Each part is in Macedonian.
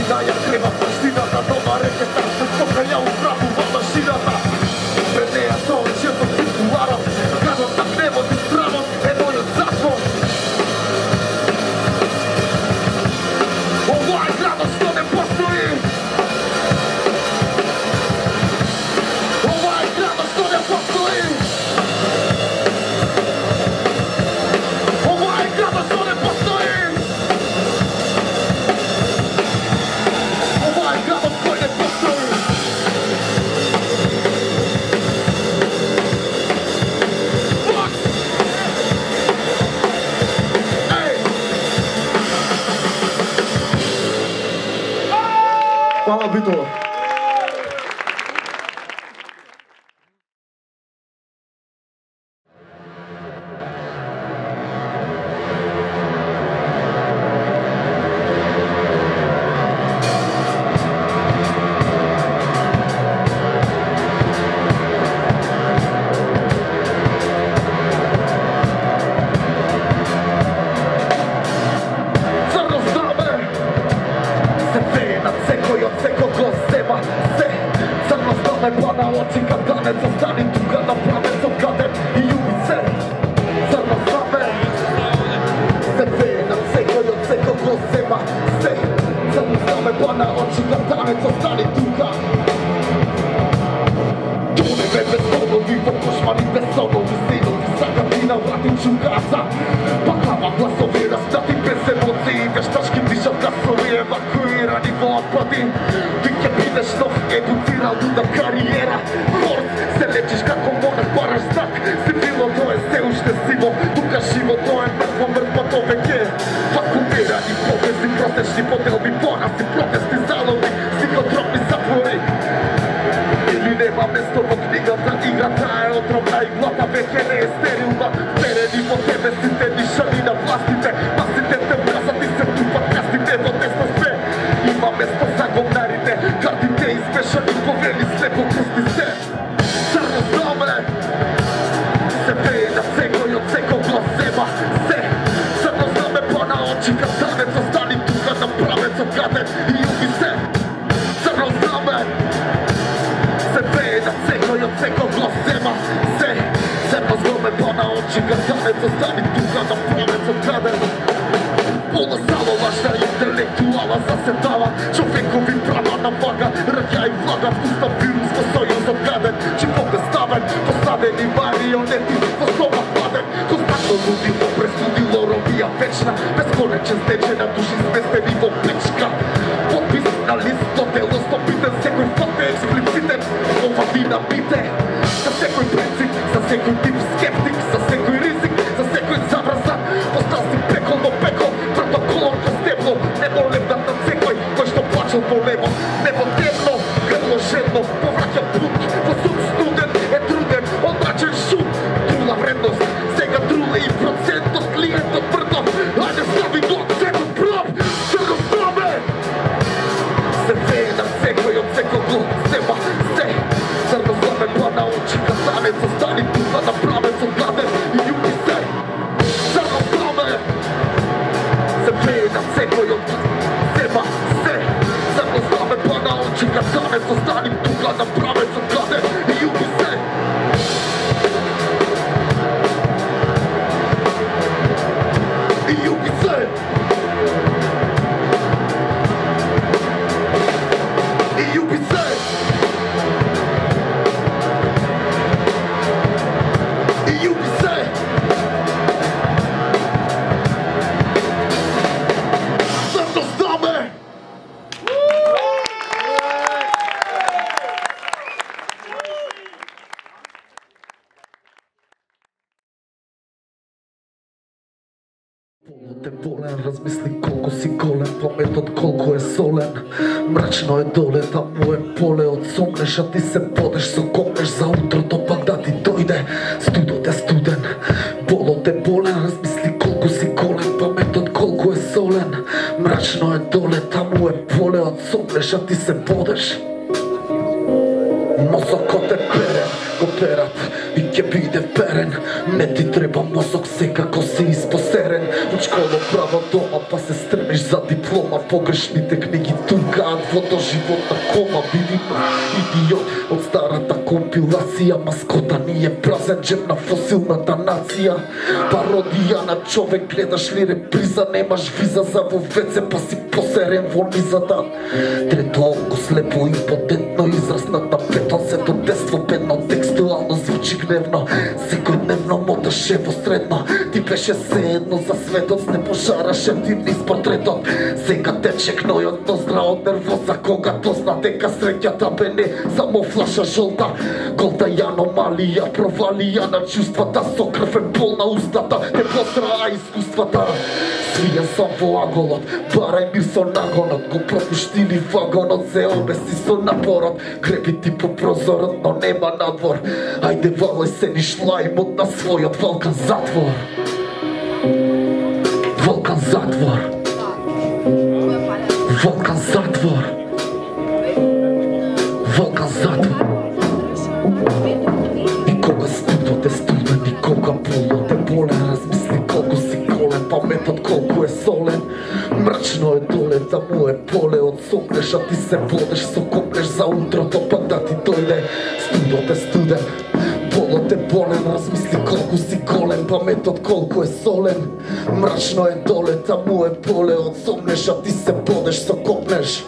Istina ja krema paštiната, дома рекета се спока ја управува машината. Пред неја тоа често циркуларам, гадот на гневот и стравот е мојот закон. Ова е градот што не постои. Ова е градот што не постои. Ова е градот што не постои. Ова е градот кој не постои. Hvala Bitovo. Razmisli koliko si golem, pametan koliko je solen. Mračno je dole, tamo je pole, odsomneš, a ti se podeš, sokomneš za utro, dopak da ti dojde. Studo te studen, bolo te bolen, razmisli koliko si golem, pametan koliko je solen. Mračno je dole, tamo je pole, odsomneš, a ti se podeš. Mozak ko te pere, ko perat, и ќе биде верен. Не ти треба мозок секако си испосерен. Од школа право дома па се стремиш за диплома. Погрешните книги туркаат во доживотна кома. Биди идиот од старата компилација. Маскота ни е празен джеб на фосилната нација. Пародија на човек, гледаш ли реприза, немаш виза за во веце па си посерен во низата. Трето око слепо импотентно, израснат на петон, сето детство бедно, текстуално звучи гневно. Секојдневно моташе во средно, ти беше се едно за светот, не пожараше ти низ портретот. Сега тече гнојот ноздра од нервоза, кога дозна дека среќата бе не само флаша жолта. Голта и аномалија, провалија на чувствата, со крв е болна устата, те посраа искуствата. Свија сам во аголот, барај мир со нагонот, го пропушти ни вагонот, се обеси со напорот. Греби ти по прозорот, но нема надвор. Ајде валај се ни шлајмот на својот Валкан затвор. Валкан затвор. Валкан затвор. Валкан затвор. И кога студот е студен, и кога болот е болен, размисли колку си голем, паметот колку е солен. Мрачно е доле, да му е поле, одсопнеш, а ти се водеш, сокопнеш за утрото, па да ти дојде. Студот е студен, болот е болен, размисли колку си голем, паметот колку е солен. Мрачно е доле, да му е поле, одсопнеш, а ти се водеш, сокопнеш.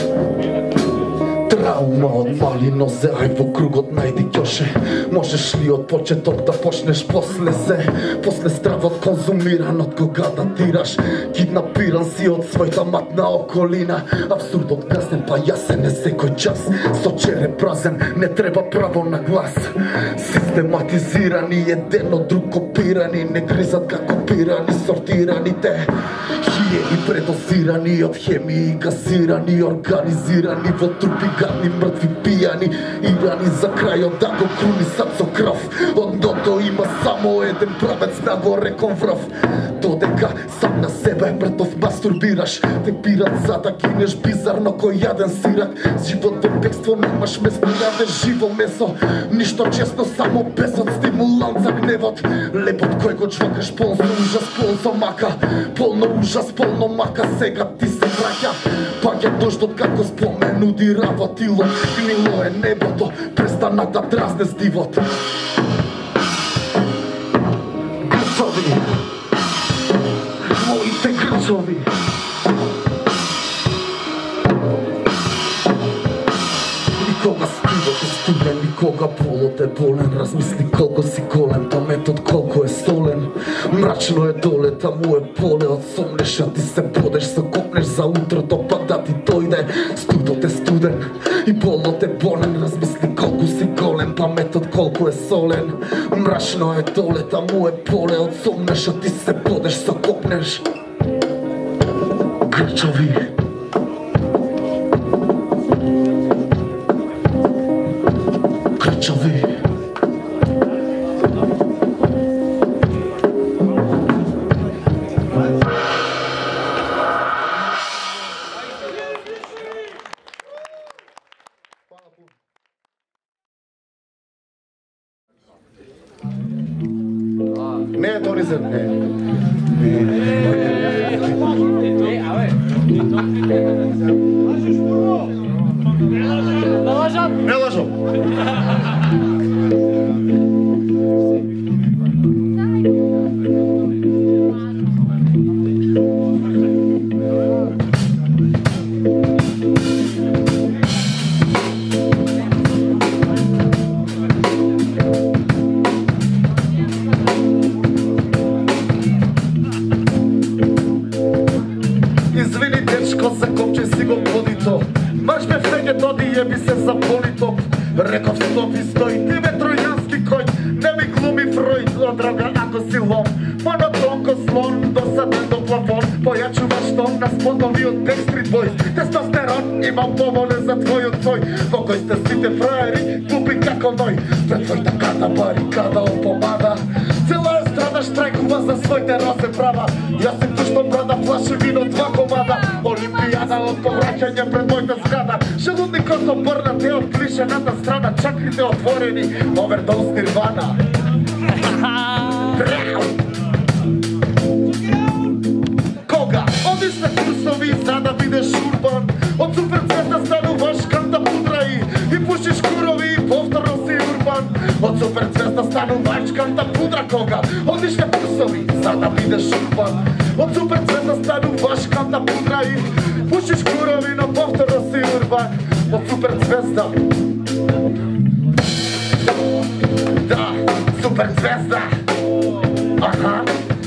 Траума од мали нозе, ај во кругот најди ќоше. Можеш ли од почеток да почнеш после се? После стравот конзумиран од кога да тираш. Киднапиран си од својата матна околина. Абсурдот гаснен па јасен е секој час. Со череп празен, не треба право на глас. Систематизирани, еден од друг копирани. Не гризат како пирани, сортираните. Хиени предозирани од хемии, газирани, организирани во трупи гадни, мртви, пијани, ирани за крајот да го крунисат со крв. Од дното има само еден правец нагоре кон врв. Додека сам на себе мртов мастурбираш, те пират за да гинеш бизарно кој јаден сирак. Живот во бегство, немаш место, јадеш живо месо. Ништо честно, само бесот, стимулант за гневот. Лепот кој го чвакаш полн со ужас, полн со мака. Полно ужас, полно мака, сега ти се враќа. Паѓа дождот како спомен, уди работило. Гнило е небото, престана да дразне с дивот. Грчови, моите грчови. Никога студот е студен, никога болот е болен. Размисли колко си голем, паметот колко е солен. Мрачно е доле, таму е поле, одсомнеш, а ти се бодеш, сокопнеш за утрото, па да ти дојде. Студот е студен и болот е болен. Размисли колку си голем, паметот колку е солен. Мрачно е доле, таму е поле, одсомнеш, а ти се бодеш, сокопнеш. Грчови. Грчови. Не е Торизен, не. Не лажам. Извини, дечко, закопче си го подито. Марш бе втеге доди еби се за политоп. Реков стопи, стои, ти бе тројански кој. Не ми глуми Фројд, одрога ако си лом. Монотонко слон, досаден до плафон. Појачуваш тон на спотови од Backstreet Boys. Тестостерон, имам поволе за твојот твој. Во кој сте сите фраери, тупи како ној. Пред твојта карта барикада од помада. Цела страна штрajкува за своите розе права. Јас си пуштам брада, флаше вино, 2 комада. Олимпијада од повраќање. Паѓање пред мојата зграда, желудникот обрна, те од клишената страна, чакрите отворени, овердоз нирвана. Кога одиш на курсови за да бидеш урбан, од супер цвета стануваш канта пудраи и пушиш курови и повторно си урбан. Од супер цвета стануваш канта пудра. Кога одиш на курсови за да бидеш урбан, од супер цвета стануваш канта пудра и пушиш курови, но повторно си урбан. Од супер звезда, да, супер звезда. Аха.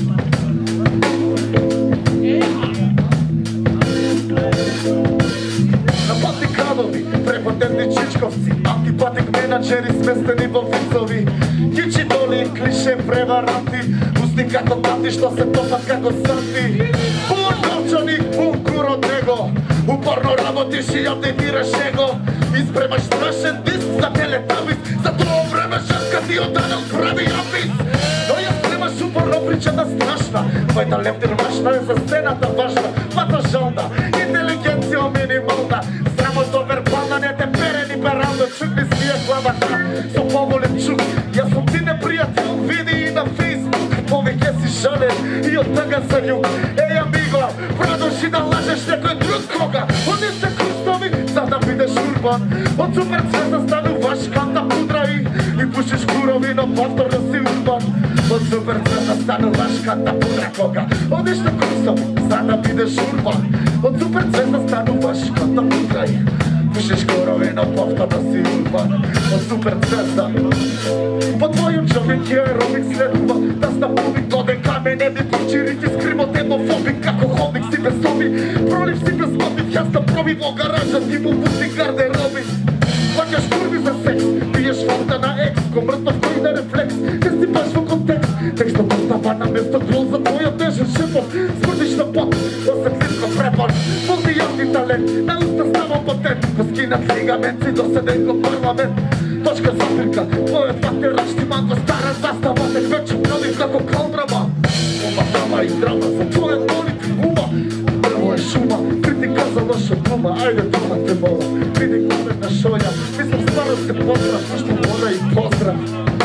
Нападни кадови, препотентни чичковци, антипатик менаджери сместени во вицови, кичи доли, клише, преваранти, усни како тати што се топат како санти. Пун новчаник, пун кур од него, упорно работиш и апдейтираш его, испремаш страшен диск за телетабис, за тоа време женска ти оданел прави апис. Но ја спремаш упорно причата страшна, твојата лептирмашна е за сцената важна, пата жална, интелигенција минимална, срамото вербална, не те пере ни перална, чук ми смија главата, со поволен чук, јас сум ти непријател, види и на Facebook, повеќе си жален и од тага за љук. Еј, амиго, продолжи да лажеш некој друг. Кога одиш на курсови за да бидеш урбан, од супер цвета стануваш канта пудра и пушиш курови, но повторно си урбан. Од супер цвета стануваш канта пудра. Кога одиш на курсови за да бидеш урбан, од супер цвета стануваш канта пудра и пушиш курови, но повторно си урбан. Од супер цвета по твојом човек е аеробик следува да стапувик додека мене ми почирите скримот еднофобик, како ходник си без соби, пролив си без мотив, јас да проби во гаража ти му пусти гардероби. Плакаш курви за секс, пиеш вода на екс, ко мртов кој да рефлекс, не си баш во контекст, текстот остава на место грол за твојот тежен шепот, смрдиш на пот, осетлинко препон, мултијавни талент, на уста ставам потент, го скинат лигаменци до седен ко парламент. Точка запирка, твојот матерач ти манго стара застава, тек вече пролив како калдрама. Ума, драма и драма, за твојот молит ума, дрво е шума, критика за лоша дума, ајде дома те мола, види коме на шоја, мислам стварно се поздрав, ушто мора и поздрав.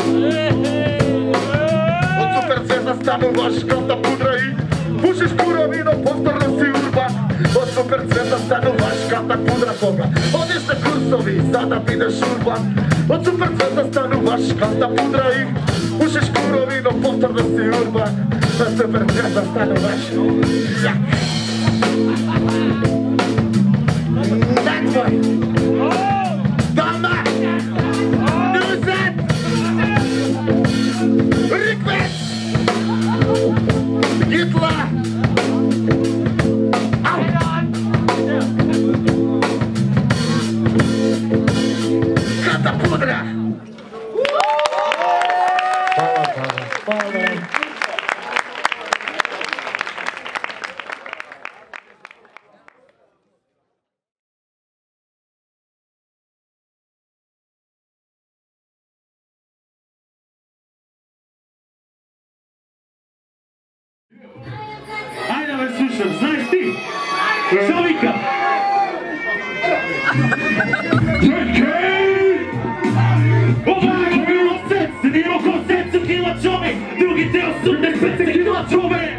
Од супер звезда стануваш канта пудра и пушиш курови, но повторно си урбан. Од супер звезда стануваш канта пудра. Кога одиш на курсови за да бидеш урбан, од супер цвета стануваш канта пудра и пушиш курови, но повторно си урбан. Од супер цвета стануваш јак. Таквој Дома Нузет Риквет Гитла Канта пудра. Ајде ме слушам, знаеш ти? Што вика? Ова е било сет, седимо концерт со кила човек, другите 85 кила човек.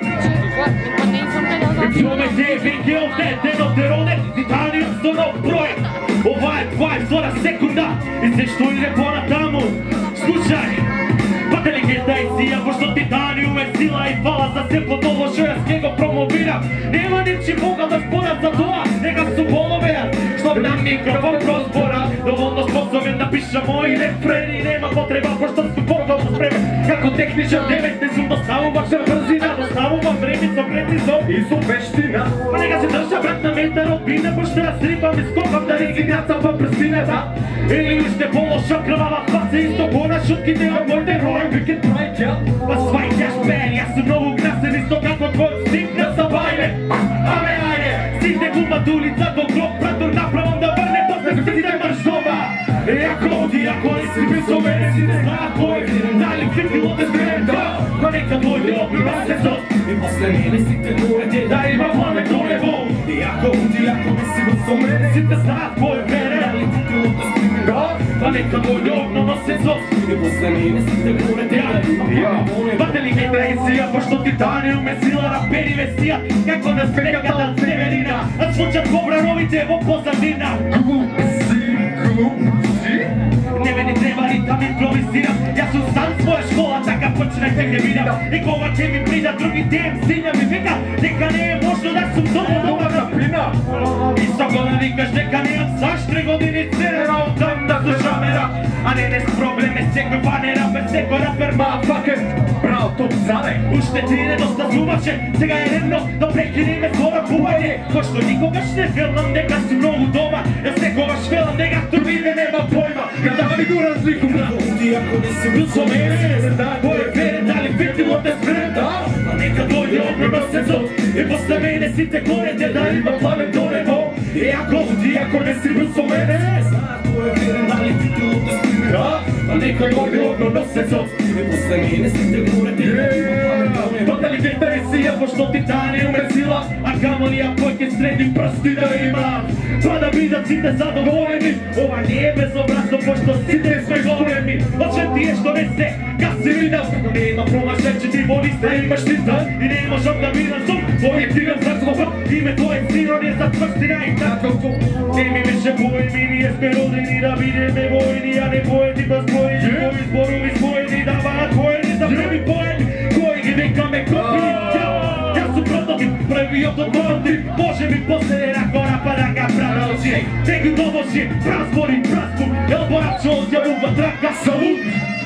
Човек е веќе овдетен од тероне, титаниум со нов проект. Ова е 22 секунда и се што иде понатаму. Слушај, легенда е сија, пошто титаниум е сила и фала за се подоло што јас ке го промовирам. Нема ничи мога да спорат за тоа, нека су боловеат, што на микрофон прозбора, доволно способен да пиша мои рефрени, нема потреба пошто су подолно спремен. Како техничар 9 не сум доставуваш брзина, доставувам време со прецизон и со вештина. Па нека се држа брат на метар од бина, пошто јас рипам и скокам да не ги грацам во прстината. Или уште полоша крвава фаца, исто гора шутките од моите рој. Wicked pride, ja, was zwei Cashman, ja su novu gnasen, isto kako tvoj stik na sabajne. Ame ajde, site glumat ulica do grob, prator napravom da vrne, posle site maršova. Ako odi, ako nisi bez mene, si ne zna ko je, dali kripilo te zgreda. Pa neka dojde opiva se zot, i posle mene site nurete, da ima planet do nebo. I ako odi, ako nisi bez si te zna tvoje vere. Pa neka moj ljubno nosi zot i posle mene si te gore djale. Batelike trejsija, pošto titanijum me sila raperi vesija, kako nas prekada severina, a zvučat kobra rovite evo pozadina. Ne meni treba ritam improviziram, ja sam sam svoja škola, taka počne teke vidim. I koga će mi prida, drugi tem sinja mi vika, neka ne je možno da sam domo dobar napina. I sogona nikaš neka nemam saš 3 godine crera, tam da slušam rap, a ne nes probleme s teko pane raper, s teko raper motherfucker. Bravo, top zale, uštetine dosta zubače, сега je redno da prekini me svoja kuvanje. Ko što nikogaš ne filmam, neka su mnogo doma, ja s nekogaš filam, neka turbine nema pojma. Da mi tu razliku bravo, ti ako nisi bil so mene, tvoje vere da li vidimo te spremda. A neka dojde obrano se zov, i posle mene si te gore, te da ima plamen do nebo. I ako nisi bil so mene, tvoje vere da li vidimo te spremda. A neka dojde obrano se zov, i posle mene si te gore, te da ima plamen do nebo. Totalite interesija, pošto titanijum me sila, a kamoli ja pojke srednjih prsti da imam. Pa da vidim si te zadovoljeni, ova nije bezobrazno, pošto si te sve golemi. Oče ti je što nese, kad si vidim, nema promašaj, će ti voliste, imaš ti dan i nemaš onda vidim zub. Tvojeg tigam za zlobom, ime tvoje siron je za prstina i tako to. Ne mi više boji, mi nije sperodini, da vidim me vojni, a ne pojedi bez pojedi, koji zborovi spojeni, da vana pojedi, za prvi pojem, koji neka me kopi. Ja su prototip, prvi autototip, može mi posle ako napada ga pravođe. Tegu dovođe, prazbori, prazbor, jel bojačo od javuva traka salut.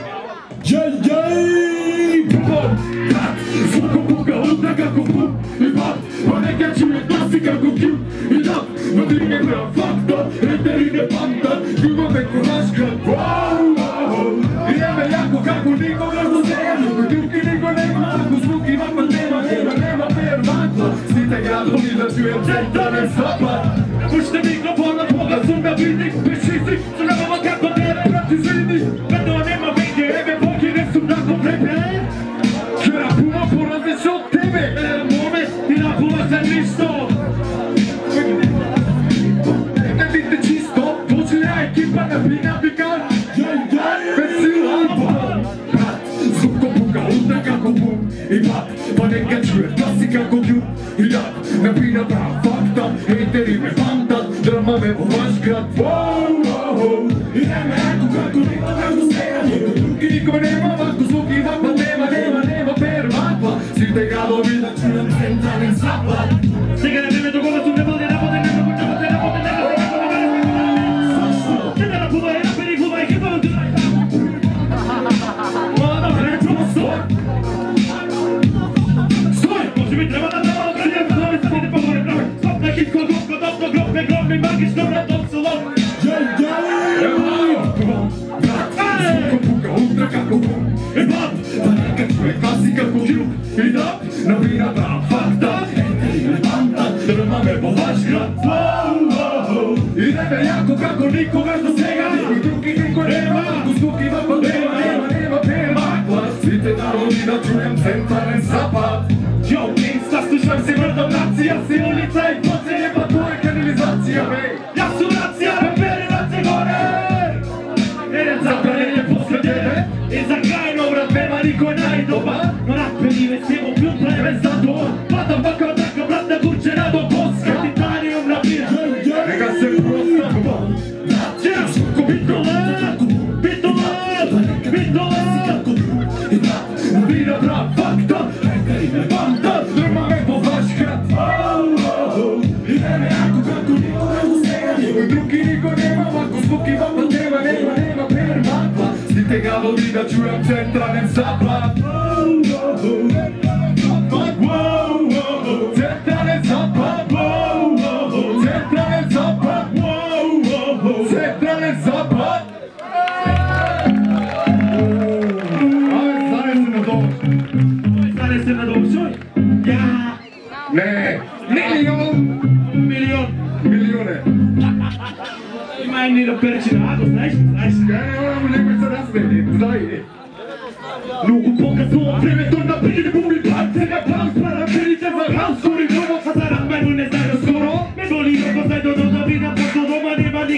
Jej, bum, tak, zvoko buka, luta kako bum, i bam, pa neka čuje glasi kako kju, i dam, vodi me bram fakta, eterine panta, ljubav me ko naš grad, wow, wow, i eme jako kako nikoga do zeja, ljuki niko nema, ako zvuki vapa nema pervantla, snite gradovi da čujem centralne zapad, pušte mikrofon na Boga sam ga vidi, bešici, sravama kako tebe prati zidi, vedova nema vidi, ebe pokine su tako prepe, kjera puma porazić od tebe, mome, ti napula se ništo, ne vidite čisto, počinja ekipa na pina pikan, vesila bam, brat, zvuk buka, luta kako bum, i bam, pa neka čuje glasi kako kju, i dam, napina prav fakta, hejteri me pantat, drama me po vaš grad, wow, wow, i neme jako kako nikoga do steja, nikome nema ovako zvuk i vapa nema pervakva, svi te gradovi da čujem centralni zapad. Сега не време до гола, не бъде работен, не бъде работен, не да напува, една периглува, екипа в дунай. Млада време, промо стой! Стой! Може би трябва да дава градия, да дойде са биде по-горе праве. Стоп на хитко, глупко, доста глупе, глупи, магично, редом салон. Звуко пука, утра како бум, и бам, па нека чуе класи како кю, и да, навина прав факта, етери ме пантат, дрма ме по ваш град, воу, воу, и небе яко како никогаш до сега, никой други никой нема, ако звуки вапа нема пермаква, свите народи да чуем централен запад. Йо, геймста, слушам си мъртъв нация, си улица и поцеле, па то е канализация, бей. Я су нация, пепери нация горе! Еден забранен е после тебе, и за крайно врат нема никой най-добър, но напени ве си му плюн плеве за това, пата въка така брат на гурчена до Боска, титаниум набира, нека се проста, нация, битолет, набира прав факта, екари ме банта, дрма ме по ваш град, и неме яко како никога до сега, никой други никой нема, ако звуки вапа нема пермаква, сите гадови да чуем централен запад. Централен запад, централен запад, централен запад. Стане се надолу, чуй? Я! Не, милион! Милионе! Има едни ръперчи на Аго, знаеш? Някой са размени, знай. Много по-късно от времето на преди буми пак сега план спара перите за хаос, скоро и много хазара, мен не знае скоро. Ме боли, ако знае до да вина,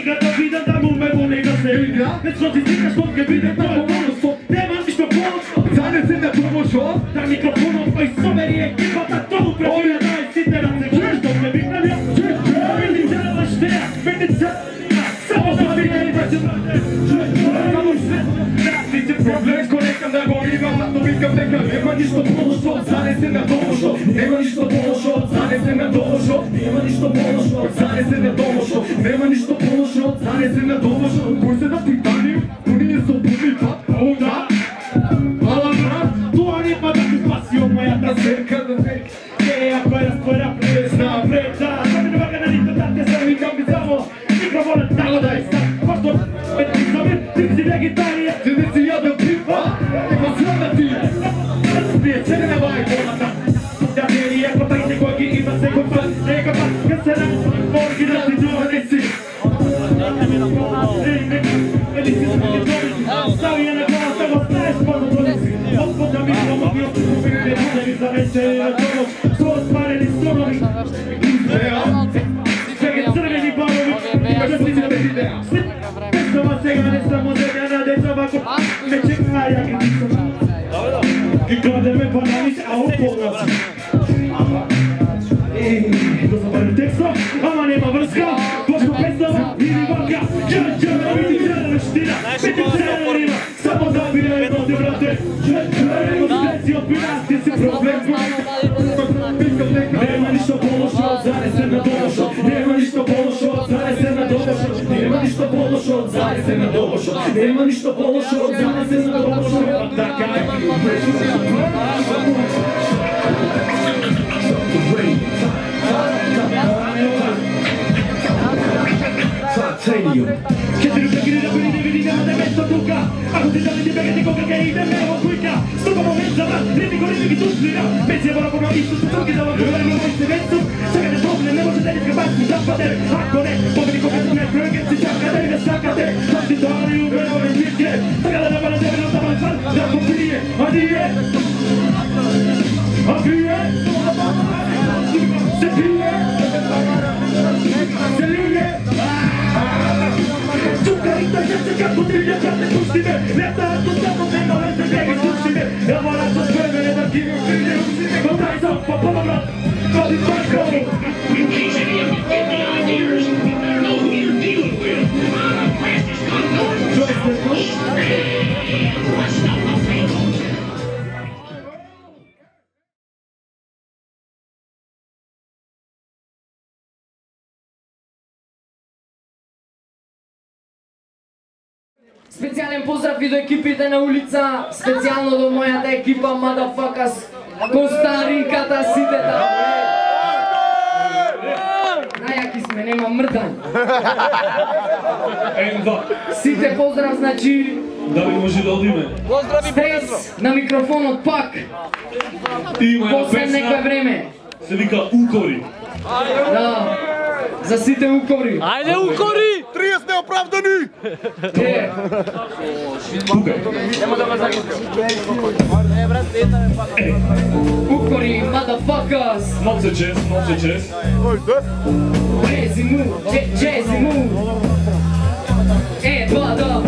Nikad da vidim da mu me voli da se igra. Ne što ti slikaš dok ga vidim da mu ponosno. Nema ništa ponosno. Danas je na promošo. Da mikrofonom koji soberi ekipa da tomu previja daj site da se čuješ dok me vikam ja. Vidi cela šteja, vidi cela. Samo da vidim da će samo sve. Ti problem konekam da go imam, na to vikam neka. Nema ništa ponosno, danas je na promošo. Nema ništa ponosno, danas je na promošo. Nema ništa ponosno, danas je na promošo. Nema ništa ponosno, danas je na promošo. Koji se na pitanju, tu nije so publika. Onda moja ta zverka da nek Ideja koja stvara presna preča Sada ne vaga na nito da te sam i kam bi samo Mikrofona tako da je sad Pošto ti samir, ti si vegetarije Ti ne si jadel pipa, ima srana ti Prije cene ne vaj kolata Da veri ako tajte koji ima se kompat Neka pa, kad se nam morgi da ti druga nisi Ili si smije dobi Stavi je na glava, samo staješ pono donosi Otvoda mi pomogio za večer na domu, su ostvareni stronovi Svege crveni balovi, kada si će bez ideja Pesova sega ne samo zemlja na dečava ko me čeka, ja ga nisam I klade me bananić, a u poglasi To sam barem teksto, ama nema vrska Pošto pesova, vidi vaka Čer, vidi čerština Biti čerima, samo zabira jedno ti vrate Ti opiraš, ti si problem Nema ništa pološo, zanese na domošo Nema ništa pološo, zanese na domošo Nema ništa pološo, zanese na domošo Nema ništa pološo, zanese na domošo Takaj Titanium Che ti ripeghi da quelli devi dire ma te metto duca Ako ti dali ti pegati koga che ide meo quicca Sto come mezza ma ridi con ridi tu splira Pensi a vorrà isto su trucchi da lavoro e non si vezzo Saga del problem ne može da li scappati da padere Ako ne, poveri come tu ne frega si čaka da ne čaka te Tanti tori u vreme zvijeke Saga da ne deve non tamo far da popije Adije Apije Se pije Se lije Zuccarita gente che bottiglia carte custime Realtà tutto meno le pieghe custime E ora sto scrivere da chi mi figlie uscime Con dai zoppo, povero Codi Marco In case any of you get the ideas, you better know who you're dealing with. I'm Francis Condor. What's up, my friend? Специален поздрав и до екипите на улица, специално до мојата екипа Motherfuckers, Костаринката, сите там. Најаки сме, нема мрдање. Сите поздрав, значи... Да ли може да одиме? Стрес на микрофонот пак. Има една После некој песна, време. се вика Укори. Да. За сите укори. Ајде укори! 30 неоправдани! Е. Укори, motherfuckers. Много се чест. Jazzy move, jazzy move. Два, да.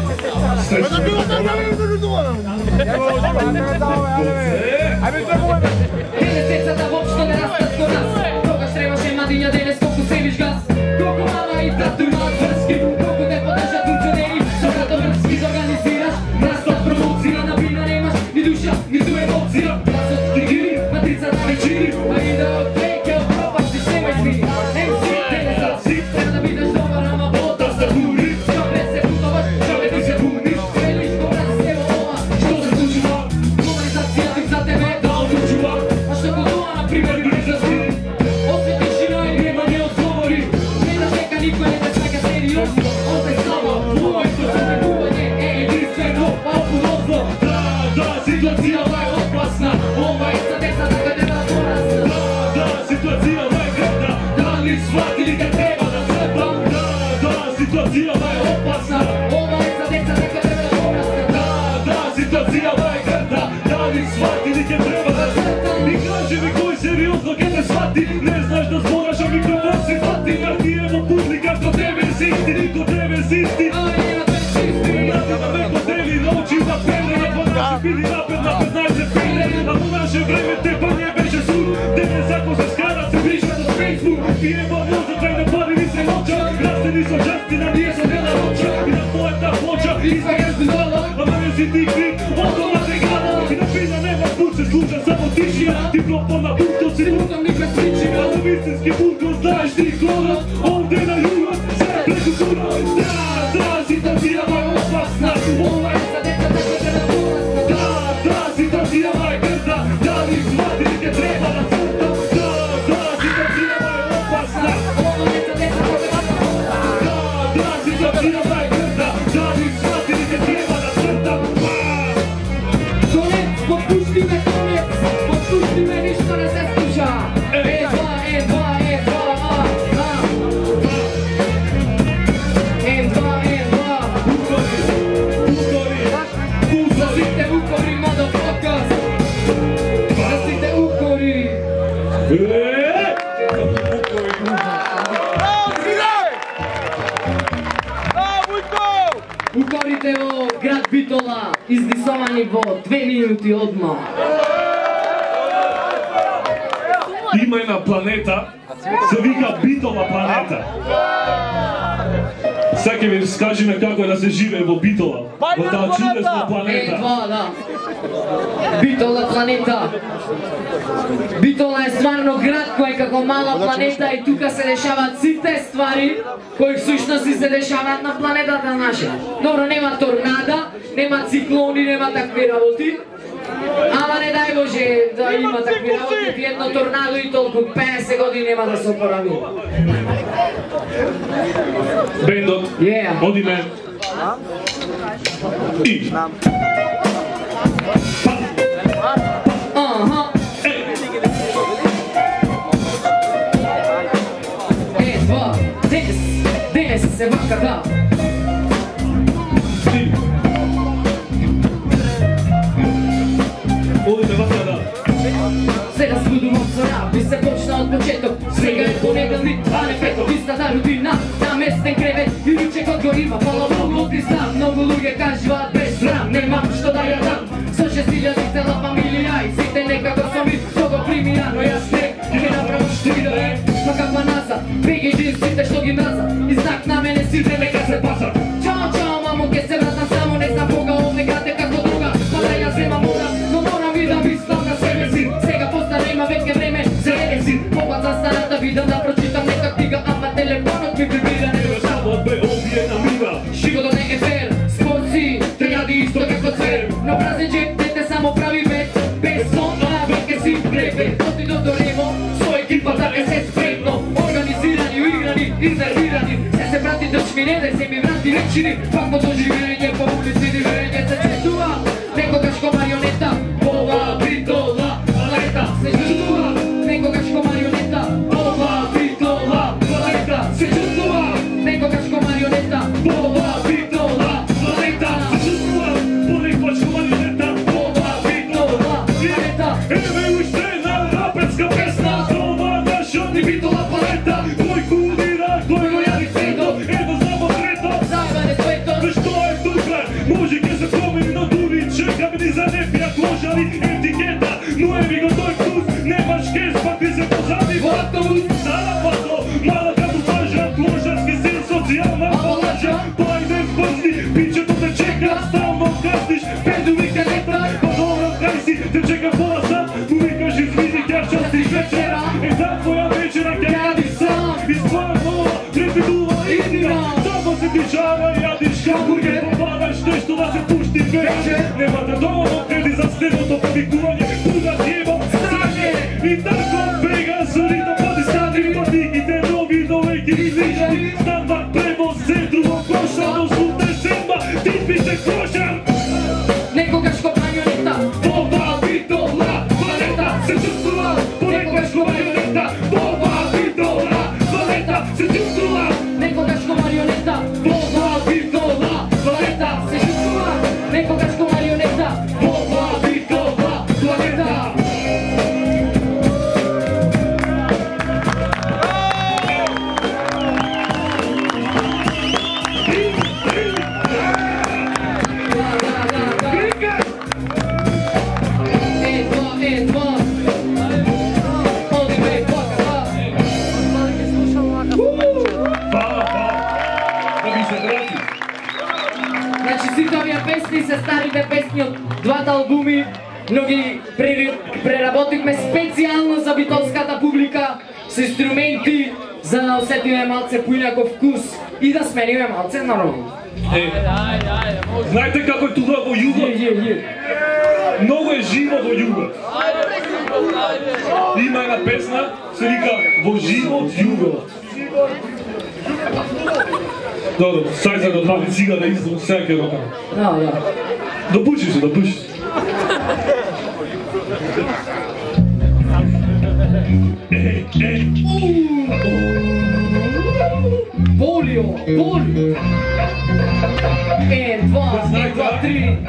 Денесецата воопшто не растат ко нас. Тогаш требаше младиња денес колку севиш газ. Колку мама и тату имаат врски. Колку те подржат функционери. Со брато врски зорганизираш. Растат промоција на бина немаш. Ни душа, ниту емоција. Гласот тригири, матрицата вечири. А и да отвеќе од пропасти немај смири. MC, денесат си. Треба да бидеш добар, ама бота се бури. Чабе се путуваш, чабе ти се буниш. Велиш го брат, ево ова, што се случува? Глобализација ти за тебе да одлучува. А што го тоа, например, близости? Освети тишина и нема не одговори. Не да чека никој не те сваќа сериозно. Остай само, моето чувствување е единствено, апулозно. Да, ситуацијата е Опасна, ова е за децата каде да порасна. Да, ситуацијата е грда. Дали сватили ка треба да цепам? Да, ситуацијата е Опасна, ова е за децата каде да порасна. Да, ситуацијата е грда. Дали сватили ке треба да цепам? И кажи ми кој сериозно ке те свати. Не знаеш да збораш, а микрофон си фати. Врти ево публика, до тебе си истини. časti na nije žena roča i na poeta ploča izvajaš dvala, a mene si ti kriv, odmah te gada i na fina nema kuće, sluča samo tišina, diplopon na putu si putom ni bez pričina, a u istinski putu znaš ti klona, ovdje na jugo, sve preko kuna, da, situacija moja opasna, ova je za djeca tako da na bolesna, da, situacija moja grda, da li smatrike treba na crta, da, situacija moja opasna, ova je za djeca tako da na bolesna, da, situacija moja grda, da li smatrike treba na crta, Konec, popušti me konec, popušti me, ništa ne se sluša. E2, a. E2. Zasite ukori, motherfuckers. Zasite ukori. Ukorite ovo, grad Bitola, izdisovani vo 2 minuti odmah. Ima jedna planeta, se vika Bitola planeta. Svaki mi skaži me kako je da se žive vo Bitola, vo ta čudesna planeta. E2, da. Bitola planeta. Bitola je stvarno grad koji je kako mala planeta i tuka se dešavат svi te stvari koji v sušnosti se dešavат na planetata naša. Dobro, nema tornada, nema cikloni, nema takvi ravoti. Ама не дай Боже да има такви работи, едно торнадо и толку 50 години нема да се опорави. Бендот, оди мен. И. Аха. Е2, денес се вака да. Се разбудувам за рап и се почна от почеток. Сега е понеделник, а не петок. Истата рутина, на местен кревет и ручекот го има. Фала Богу от Ислам, много луѓе кажуваат без срам. Немам што да ја дам, со 6000 цела фамилија и сите некако со ми тоа примија. Но јас не, ќе направам што и да е. Па каква наза, беги джинсите што ги мраза. И знак на мене сите нека се паса. Чао, мамо, ке се вратам само, не знам кога овде град е како друга. Па да ја земам мора, но морам и да мислам на себе си. Сега постарема веќе време за мене си. Попадам старата видам да прочитам нека книга, ама телефонот ми вибрира не го Само бе овие на мира. Шигото не е фер, спорци, те јади исто како цвер. Но празен джеп, дете само прави вет. Без сон, а веќе си превет. Отидо до Ремо, со екипата е се спремно. Организирани, уиграни, изнервирани. Се прати до шминеде, се ми врати речини. Пак по доживење по улици, дивење се честува. Некогаш ко марионета, ова Битола планета се чувствува. Некогаш ко марионета, ова Битола планета се чувствува. Некогаш ко марионета, ова Битола планета се чувствува. Понекогаш ко марионета, ова Битола планета. Еве уште една рапетска песна, ова наша ни Битола планета. Кој кулира, кој го јади светот, едно само трето. Заебане светот. Што е тука? Може ке се промени, но дури чекам ни за непија кожали етикета. Но еви го тој вкус, немаш кез, па ти се позади во автобус. Зарапато, мала като пажа, ложарски си социјална полажа. Појде впрсни, пичето те чека, стално кастиш, пендови калета. По-добро кај си, те чека пола сам, му викаш извини, ќе части вечера. Е за твоја вечера, ќе јади сам. И стварно, репетува истина. Само се тишава, јадиш хамбургер. Попадаш нешто да се пушти вече. Немате доволно креди за следното повикување. Пуда тиево, страње. И тако бега зорито поди стани. Патиките нови довеки излижани. Стандард превоз, центрува коша, но слутне семба, типите кошар. Некогаш ко марионета, Ова Битола планета се чувствува. Понекогаш ко марионета, ова Битола планета се чувствува. некогаш ко марионета, Ова Битола планета се чувствува. Некогаш ко марионета, ова Битола планета Значи сите овие песни се старите песни од двата албуми, но ги преработивме специјално за битовската публика со инструменти за да осетиме малце поинаков вкус и да смениме малце народно. Знаете како е тука во југот? Многу е живо во југот. Има една песна, се вика Во живот југот. Добро, сај за да направи сега да издам сега ќе рокам. Да. Допуши се, допуши се. Полио. 1, 2, 3.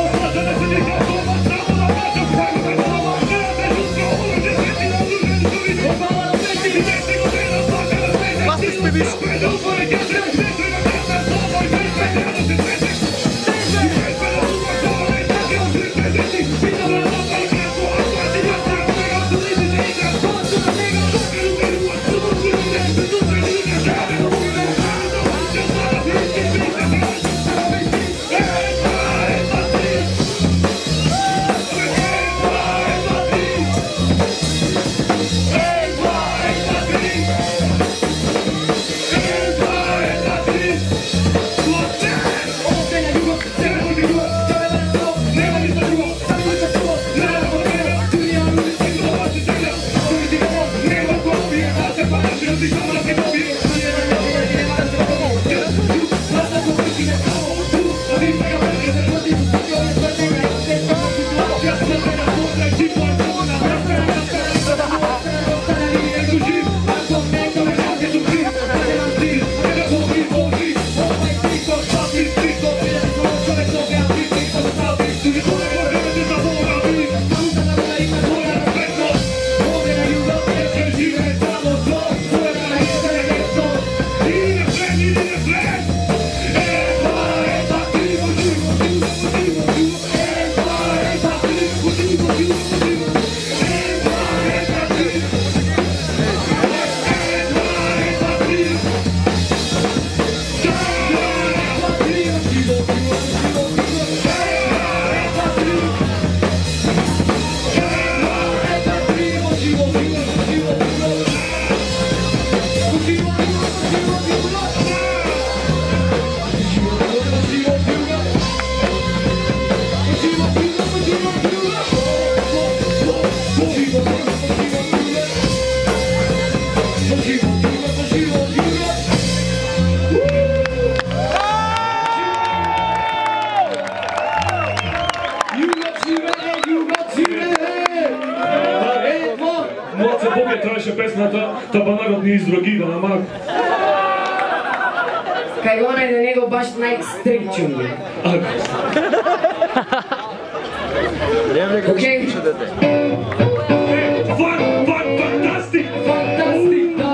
Траеше песната, табанарот ни издрогира на малку. Кај оне на него баш најстрикчен е. Океј? Фантастик! Фантастик, да!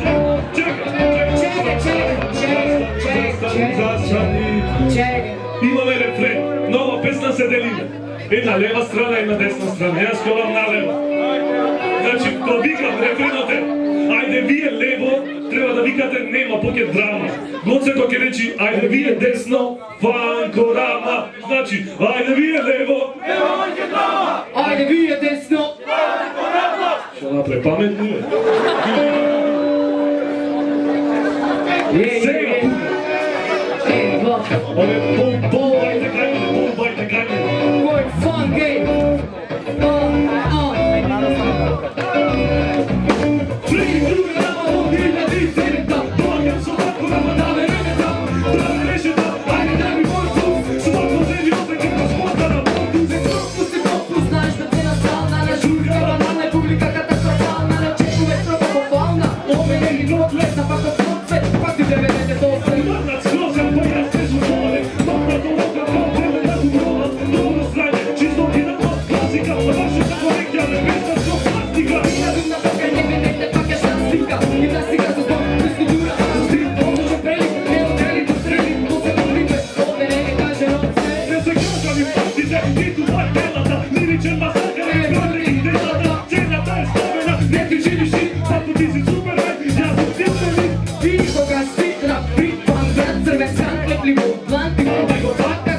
Чекай. Имаме рефрен, нова песна се делиме. Една лева страна, една десна страна. Јас ковам на лева. Значи, кога викам рефренот е, ајде вие лево, треба да викате нема поќе драма. Гоцето ќе речи, ајде вие десно, фанкорама. Значи, ајде вие лево, нема поќе драма. Ајде вие десно, фанкорама. Што напре, паметни е? Сега, ове бајте крајме. Кој фан гейм? Crve, sitra, prit, pan, crve, skan, klepli, plan, ti,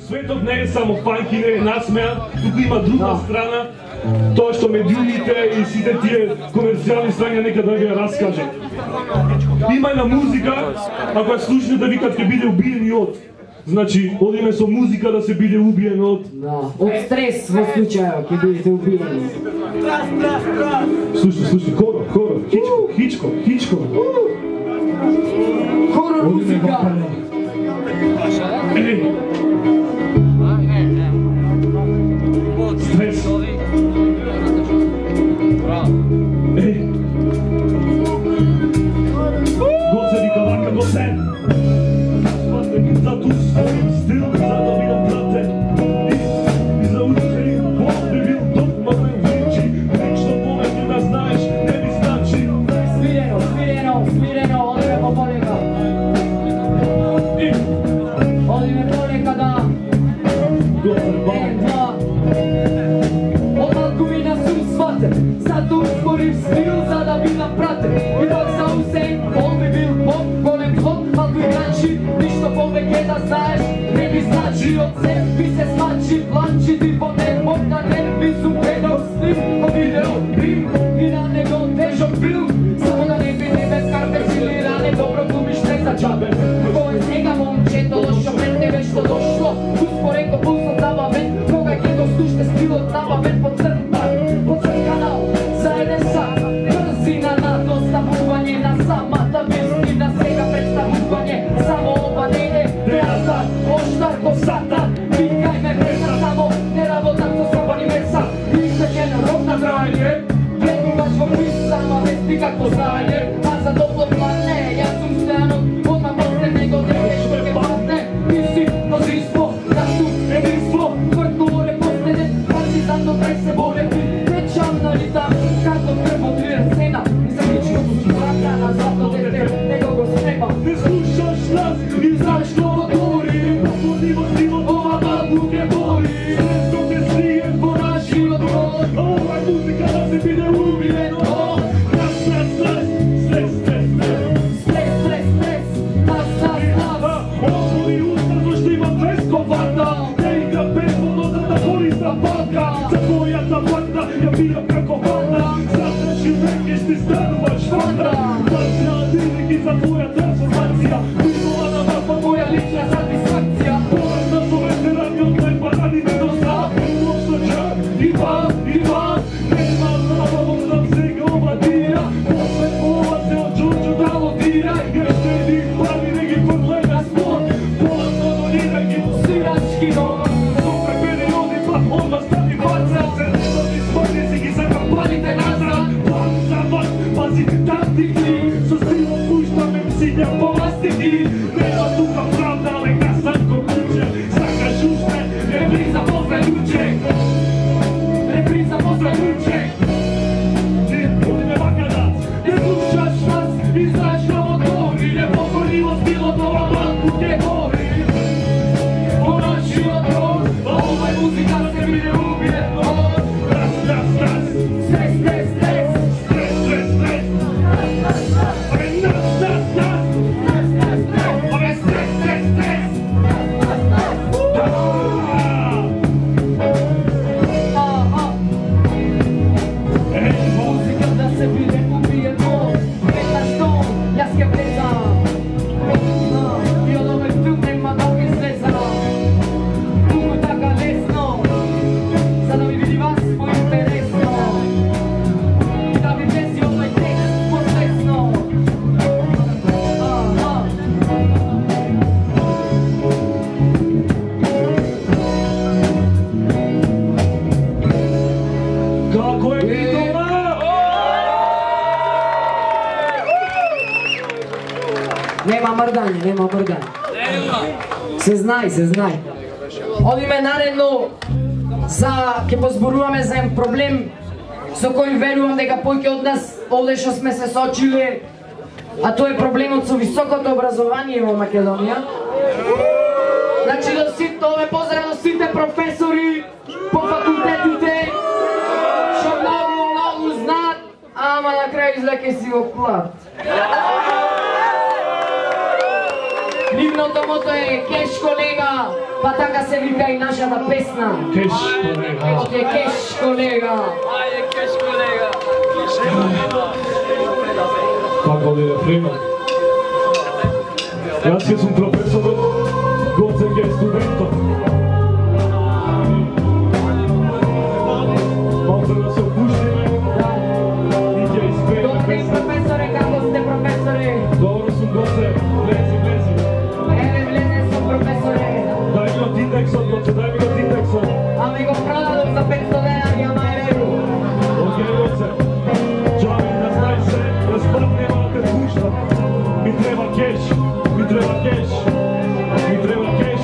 Светот не е само фанк и не е насмеан, туку има друга страна, тоа што медиумите и сите тие комерцијални страни нека да ви ја раскаже. Има една музика, ако ја слушате да викат ќе биде убиен и од. Значи, одиме со музика да се биде убиен од... Да, од стрес во случајот ќе бидете убиени. Слушай, хорор, Хичкок. Хорор музика. Стрес. Гоце вика вака, гоце. Зато своим стил, за да бидам платен. И за учени, Бог би бил дома ме вричи. Лично помежду да знаеш, не ми значи. Смирено, одиме полека. Одиме полека да. Од малку ми на сум свате, зато ускорив стил, за да бидам пратен. И пак за Усейн, он би бил Бог, голем ход, малку и ганчи, ништо повеќе да знаеш, не ми значи. Од себ би се смачи, плачи ти по небо, на нерви сум гледал снип, по видео, Рим, и на него тежок филм. Само да не биде без карпец или ране, добро глумиш не за джабе. Кој е сега момчето, лошо пред тебе што дошло, успорено пулсот забавен, кога ќе го слушате стилот набавен по црн канал, за еден сат, брзина на доставување на самата вистина, сега представување, само ова не е театар, оштар ко сатан, викај ме преса, само не работам со слабани меса, излечен рок на трајање, гледуваш во пис, сама вести како знаење, а за топло плане, јас сум стојанот, одма после него дете што ке падне, ти си мнозинство, нашто единство, тврдно море последен, партизан до крај се боре, течам на ритам, како трбо 30 сена, и за личното си брака на злато дете, него го снема. Не слушаш нас и знаеш што говори, походиво стилот ова малку ке бори, средство те слијен по нашиот род, овај музика да се биде убиен од. Отвори уста зашто има пресковата, не ига безволно за да бори за банка, за твојата банда ја бијам како банда, затраши веќе ще стануваш фанда, пација дирики за твоја трансформација, видова на мапа моја лична сатисфакција, повезна со ветерани од најпараните до сад, мощно чак, Иван, нема забавом да сега ова дира, после ова се од Джорджо да лотира, ја ще един пари не ги погледа. Одма стани баца, средно ти спојни си ги закапаните назад. План за вас, пазите тактики, со стилот пуштаме мсиња по мастики. Нема тука правда, лека сам ко куче, сакаш уште, реприза после луче. Одиме вака да, не слушаш нас и знаеш како гори, не покорливо стилот ова малку ке гори. По нашиот род, овај музика се биде убиен од. Стрес. Ове нас. Ове стрес. Музика да се биде убиен од. Гледаш што, јас ке влезам. И од овој филм нема да ми слезам. Туку така лесно, за да ми види вас поинтересно. И да ми влези овој текст подлесно. Како е битома? Нема мрдање. Се знае. Одиме наредно за ќе позборуваме за еден проблем со кој верувам дека повеќе од нас овде што сме се сочиле, а тоа е проблемот со високото образование во Македонија. Значи до сите, ове поздрав до сите професори по факултетите што многу знаат, ама на крај излеќе си во клад. Ниве Нивното мото е Кеш колега, па така се вика и нашата песна. Кеш колега. Ево ти е Кеш колега. Ајде, Кеш колега. Така ли рефрена? Јас ќе сум професорот, Гоце ќе е студентот. Малце да се опуштиме и ќе испееме Добри песна. професоре, како сте професоре? Добро сум, Гоце, влези, влези. Еве влезе сум професоре. Дај ми го титексот, Гоце, дај ми го титексот. Ами го продадов за 500 денари, ама еве. Океј, Гоце. Джави, да знаеш се, разпад нема да те пуштам. Ми треба кеш, ми треба кеш, ми треба кеш.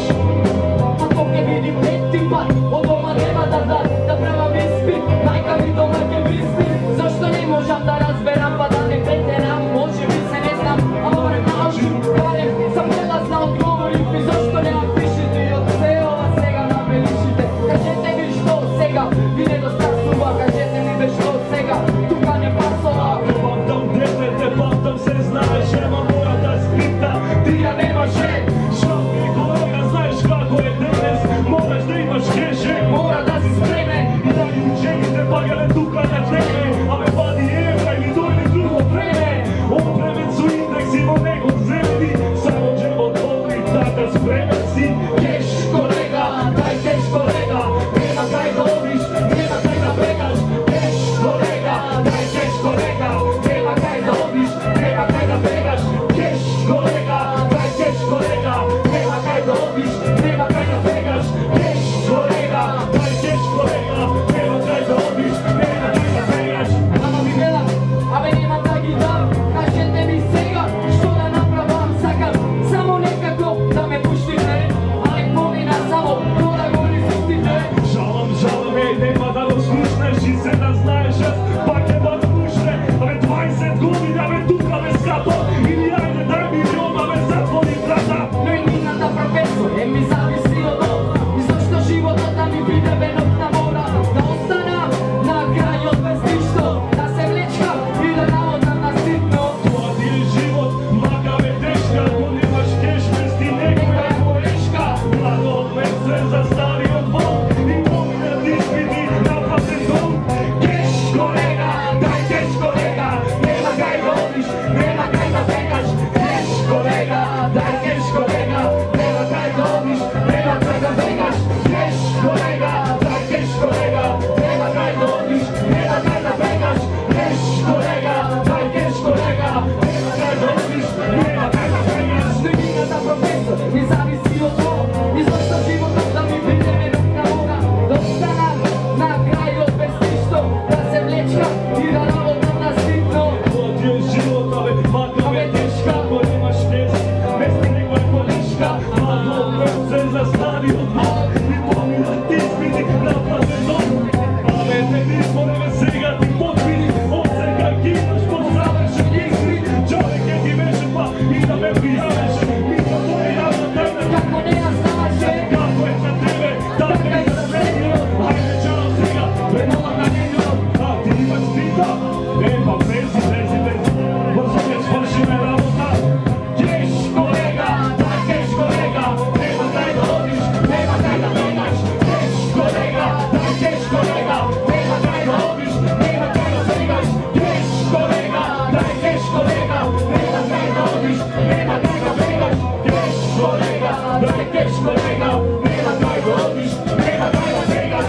Ако ке види пети пат, од дома нема да дат, да правам испит, мајка ми дома ке виспи. Зашто не можам да разберам, па да не претерам, може би се не знам, а морем научим, барем, сам прелазна одговорив и зашто не пишите и од се ова сега набелишите. Кажете ми што сега, ви недостасува, кажете ми бе што сега, тука не пасова. Памтам дете, те памтам се знаеш, ема мора да спита, ти ја немаше. Шалки колега, знаеш како е денес, мораш да имаш кеше, Мора да си спремен, и да ни учените пагале тука на време, абе вади евра или дојде друго време. Опремен со индекси во него земни, само джебот отри, така спремен си. Кеш колега, дај кеш колега, нема кај да одиш, нема кај да бегаш. Кеш колега, дај кеш колега, нема кај да одиш, нема кај да бегаш. Кеш колега, дај кеш колега, нема кај да одиш, нема кај да бегаш. Кеш колега, Дај кеш колега, нема кај да одиш, нема кај да бегаш. ама ми велам, абе нема да ги дам, кажете ми сега, што да направам, сакам само некако да ме пуштите, али помина само то да го изустите. Жалам, ей, нема да го слушнеш и се да знаеш, јас пак ќе бъдам уште. Абе 20 години, абе тука без като, или ајде дај милион, абе затвори врата. Но и нивната професор е ми зависи од тоа. И зашто животот да ми биде бенокна мора, да останам на крајот без ништо, да се влечкам и да наодам на ситно. Тоа ти е живот, мака бе тешка, ако немаш кеш без ти некоја Некоја порешка, младо од мен се застави од Бог и поминат испити на пасен дом. кеш колега, дај кеш колега, нема кај да одиш, нема кај да бегаш. Кеш колега, дај кеш колега, нема кај да одиш, нема кај да бегаш. Кеш колега, дај кеш колега, нема кај да одиш, нема кај да бегаш. Кеш колега, дај кеш колега, нема кај да одиш, нема кај да бегаш. Нивината професор ми зависи од тоа, и зашто животот да ми биде бенокна мора, да останам на крајот без ништо, да се влечкам и да работам на ситно. Тоа ти е живот, абе мака бе тешка, ако немаш кеш без ти некоја колешка. Младо од мен се застави од Бог и поминат испити на пасен дом. Абе те избореме сега ти подвини, од сега ги имаш по завршен изпит. Човек ке ти беше па и да ме пријавеше, ми да тоа е јавна тајна. Како не ја знаше, Како е за тебе, така и за мене. Ајде чао сега, пренова на него. А ти имаш пита? Па влези, влези, влези. Брзо ќе свршиме работа. кеш колега, дај кеш колега, нема кај да одиш, нема кај да бегаш. Кеш колега, дај кеш колега, нема кај да одиш, нема кај да бегаш. Кеш колега, дај кеш колега, нема кај да одиш, нема кај да бегаш. Кеш колега, дај кеш колега, нема кај да одиш, нема кај да бегаш.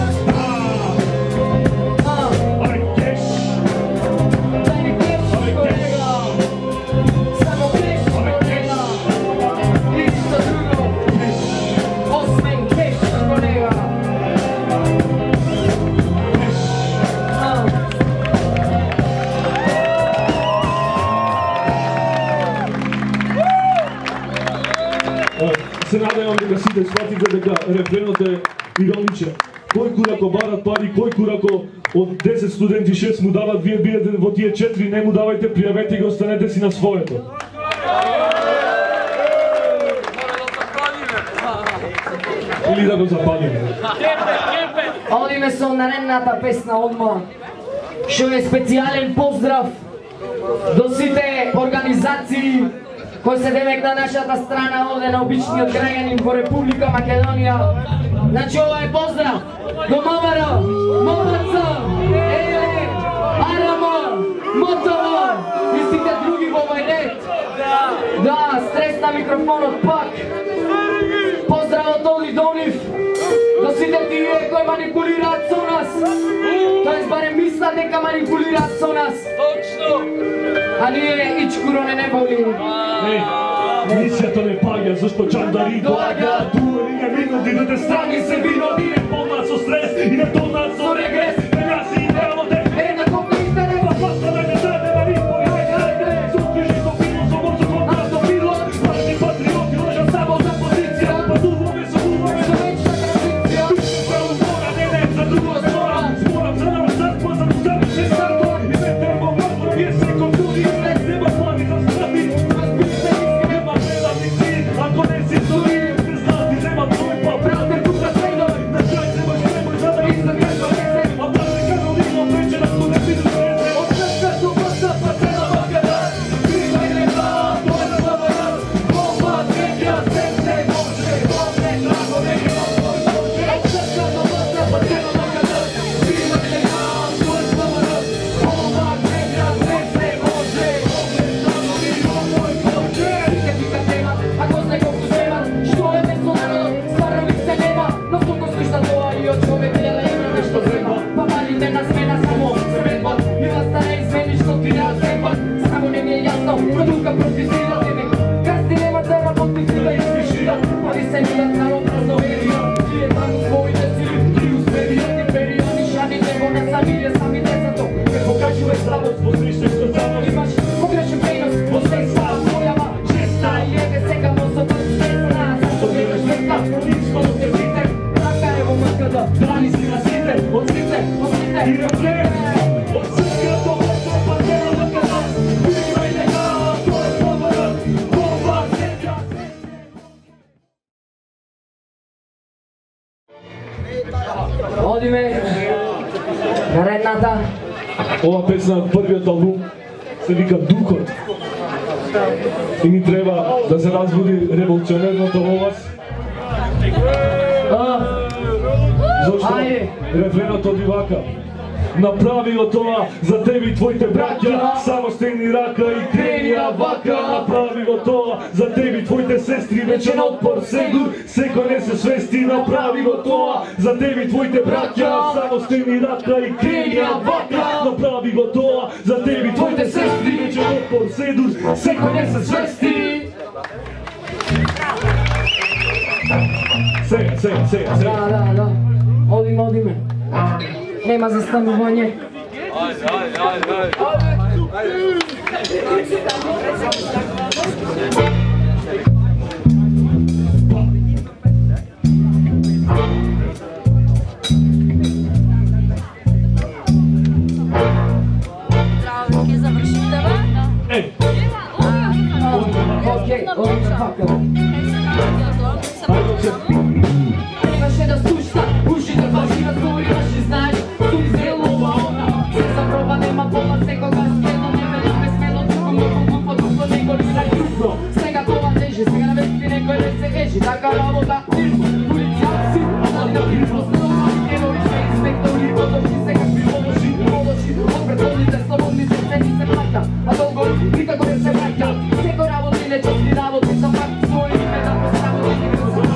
Ај кеш, Дај ми кеш колега, само кеш колега, ништо друго, освен кеш колега. се надевам дека сите сватите дека рефренот е ироничен. Кој курако барат пари, кој курако од 10 студенти 6 му дават, вие бидете во тие 4, не му давајте, пријавете ги, останете си на своето. Или да го запалиме. Одиме со наредната песна одма, што е специјален поздрав до сите организации кој се демек на нашата страна овде на обичниот граѓанин во Република Македонија. Значи ова е поздрав до МВР, МВЦ, ЕЛЕ, АРМ, МТО и сите други во овој ред. Да, стрес на микрофонот пак. Поздрав од Оли до нив, до сите тие кои манипулираат со нас. Тоест барем мислат дека манипулираат со нас. Точно! А ние ичкуро не боли. Мисијата не паѓа, зашто чандари доаѓаат дури не минути да те страни се виноди не полнат со стрес и не тонат со регрес. Ја си идеално те Еднаков на интерес. Паста да не даде на избори, ајде, со крижито пино, со морцо кон автопилот. Важни патриоти лежат само за позиција, патуваме со губаме Со вечна традиција. Пише право мора, не за друга спора. Спорам за нова царство, за завршен старто. И не треба варвар, вие се култури, нема плани за страти. Нема предати си, ако не си зори, не знати, нема твој па. Брате, тука следо. На крај требаш за да изтакаш ваке. А брате, Каролино, вече на студен си донесе. Од срца до врца, па се на ваката. Кривај нема, тоа е слабата. Бомба, трекја, септе, може, бомбе, драго, нека може. Од срца до врца, па се на ваката. Кривај нема, тоа е слабата. Бомба, трекја, септе, може, бомбе, драго, нека може. Сите вика тема, ако знае колку земат, што е без народот, стварно ви се нема. Но тука слушна тоа и од човек гледа има нешто зема. Па малите на смена само средбат, милоста не измени што ти да земат. Само не ми е јасно, но тука профитира деме. Газди нема да работи си да изпишира, па ви се милат на образно верија. Тие таму своите сили, ти успевиот и периоди шаните во на самите сами децато. Ме покажува слабост, Послушај што само имаш погрешен пренос, во секса појава, жеста и еве сега мозот свесна. Зашто гледаш веста, ништо до те вите, така е во МКД, брани си на сите, од сите, од сите. и рефлект. Од срца до врца, па се на ваката. Кривај нека, тоа е слабата. Бомба, трекја, Одиме наредната. Ова песна од првиот албум се вика Духот. И ни треба да се разбуди револуционерното во вас. Зошто Ајде. рефренот оди вака. Направи го тоа за тебе и твоите браќа, само стегни рака и крени вака. Направи го тоа за тебе и твоите сестри, вечен отпор сегур, секој не се свести. Направи го тоа за тебе и твоите браќа, само стегни рака и крени вака. Направи го тоа за тебе и твоите сестри, вечен отпор сегур, секој не се свести. Сега. Да. Одиме. Нема застанување. Ќе завршите, бе? Еј, Океј, одиме вака. Имаше да слушна, ушите важи разговори наши знаеш. Суми зелова она, се запроба нема пола секогаш едно не велиме смело, туку многу глупо, дупло некој лира крупно. Сега тоа тежи, сега навести некој не се ежи, така работа, тирко, полицијаци, али да ги познава, терориште, инспектори, подоши се какви подоши, од предходните слободните сцени се плаќа, а долго никако не се враќа. Секој работи нечестни работи, за факт свој име да постави,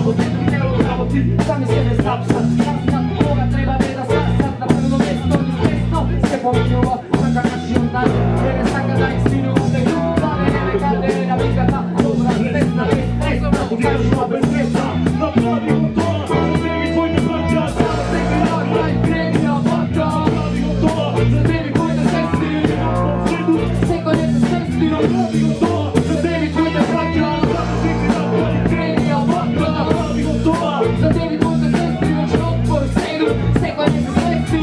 сами се не стапсат, кога треба да стасат на прво место и свесно се поминува, така нашиот народ не сака да изминува него, да не каде на виката, добра свесна, без стресна, кажува без стресна. направи го тоа за тебе и твоите браќа, Само се грака и крени вака, направи го тоа за тебе твоите сестри, секој не се свести, направи го тоа за тебе твоите браќа, крени вака, направи го тоа за тебе твоите сестри, вече отпор седу, секој не се свести.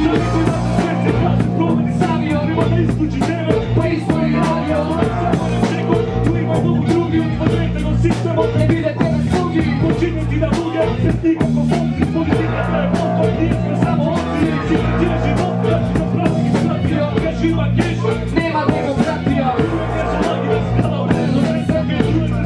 Сами Треба да исклучи тебе, па избори радио, само не секој, ту има многу други, отвадете го системот, не бидете на слуги, починити на луѓе, се никако функци, политиката е моtor, ние сме само овци, сите тие животни, направи ги братија, кажи ма кеш, нема демократија. не со лаги да скала, не со секој,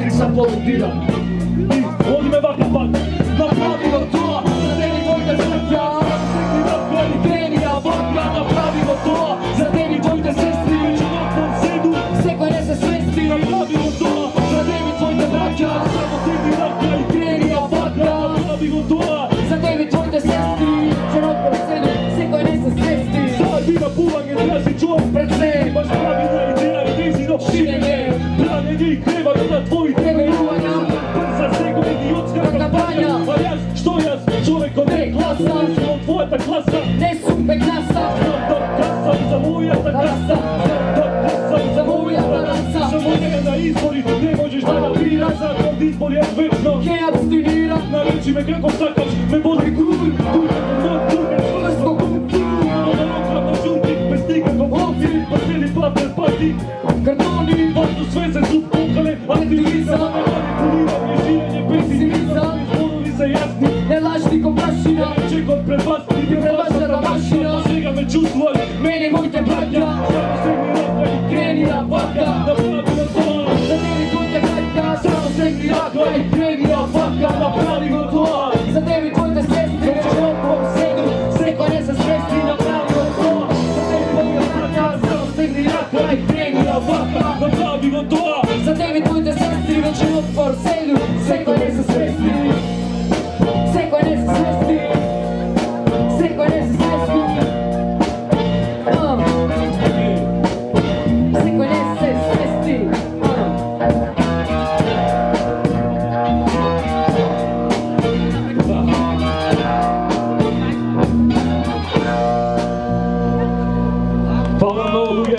Matrixa poludira. I vodi me vaka pak. Napravimo to, za tebi tvojte srpja. Krenija vodka, napravimo to, za tebi tvojte sestri. Seko ne se svesti, napravimo to, za tebi tvojte braća. Krenija vodka, Napravimo to. za tebi tvojte sestri. Široko senu, seko ne se svesti. Sad ima puvanje, traži čovjek Pred sve, baš pravi na ideja i dezi do širenje. Branje njih treba da tvoj Treba ljubanja, Brza seko idiotska kampanja. A jas, što jas, čovjek od Ne klasa, Samo tvoja ta klasa ne sumpe klasa. Da kasa za moja ta Rasa, Da kasa za moja rasa. Samo njega na izbori, ne možeš da nabiraš. Zakon izbor je večno. Ke abstinira, Nareći me kako stakaš, me boli gruj. vrsko kutu. Ona lokravno žuti, bez nikakvog ovci. Pa cijeli pater pati. Kartoni, Važno sve se su pukale, aktivizam, manipuliranje, širenje pesimizam, zborovi se jasni, ne lažni ko prašina. čekam pred vas, ti je vaša mašina, svega me čustva, Mene mojte bratja, samo stegni raka i kreni na vaka. napravimo to, Za tebi tvojte bratja, samo stegni raka i kreni na vaka. napravimo to, Za tebi tvojte sestri, već ovom sedu, seko ne se svesti, napravimo to. Za tebi tvojte bratja, samo stegni raka i kreni na vaka. napravimo to, Za tebi tvojte sestri, već otpor sedu, seko ne se svesti. Seko ne se svesti. Seko ne se svesti. Seko ne se svesti. hvala mnogo druge.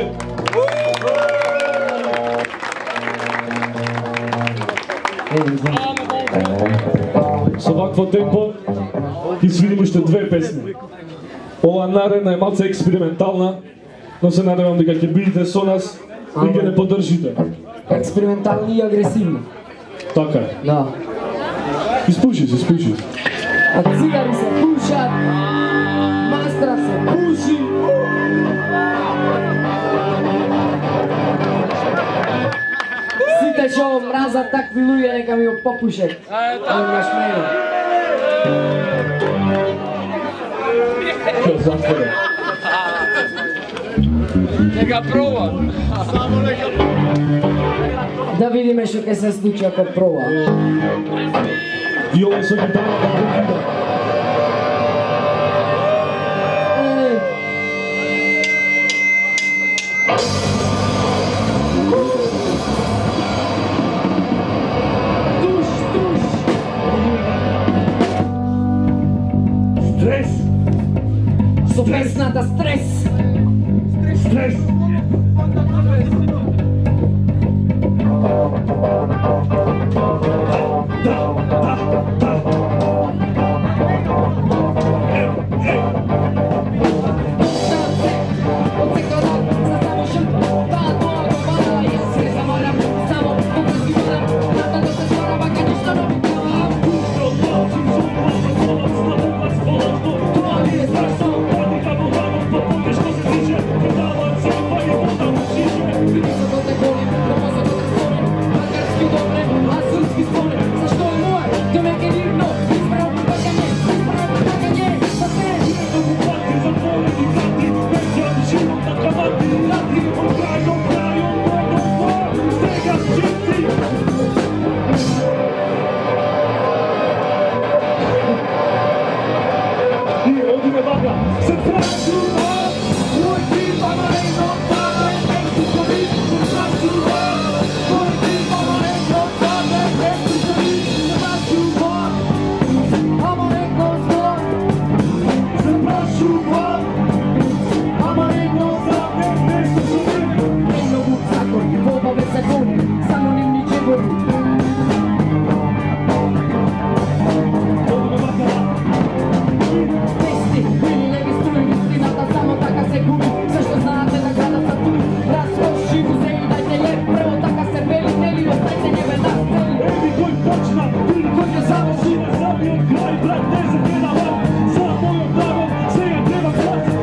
С овакво темпо ги свирим уште две песни. Ова наредна е малце експериментална, но се надевам дека ќе бидете со нас и ќе не поддржите. Експериментални и агресивни. Така е. Да. Испуши се, испуши се. А цигари се пушат, мастра се пуши. Сите што мразат такви луѓе нека ми го попушат. Имаш мене. Ќе затвора. Neka proba. Да видиме што ќе се случи ако проба. И ова со гитарата прекида. Еј. Туш, туш. Стрес, Со песната стрес. стрес.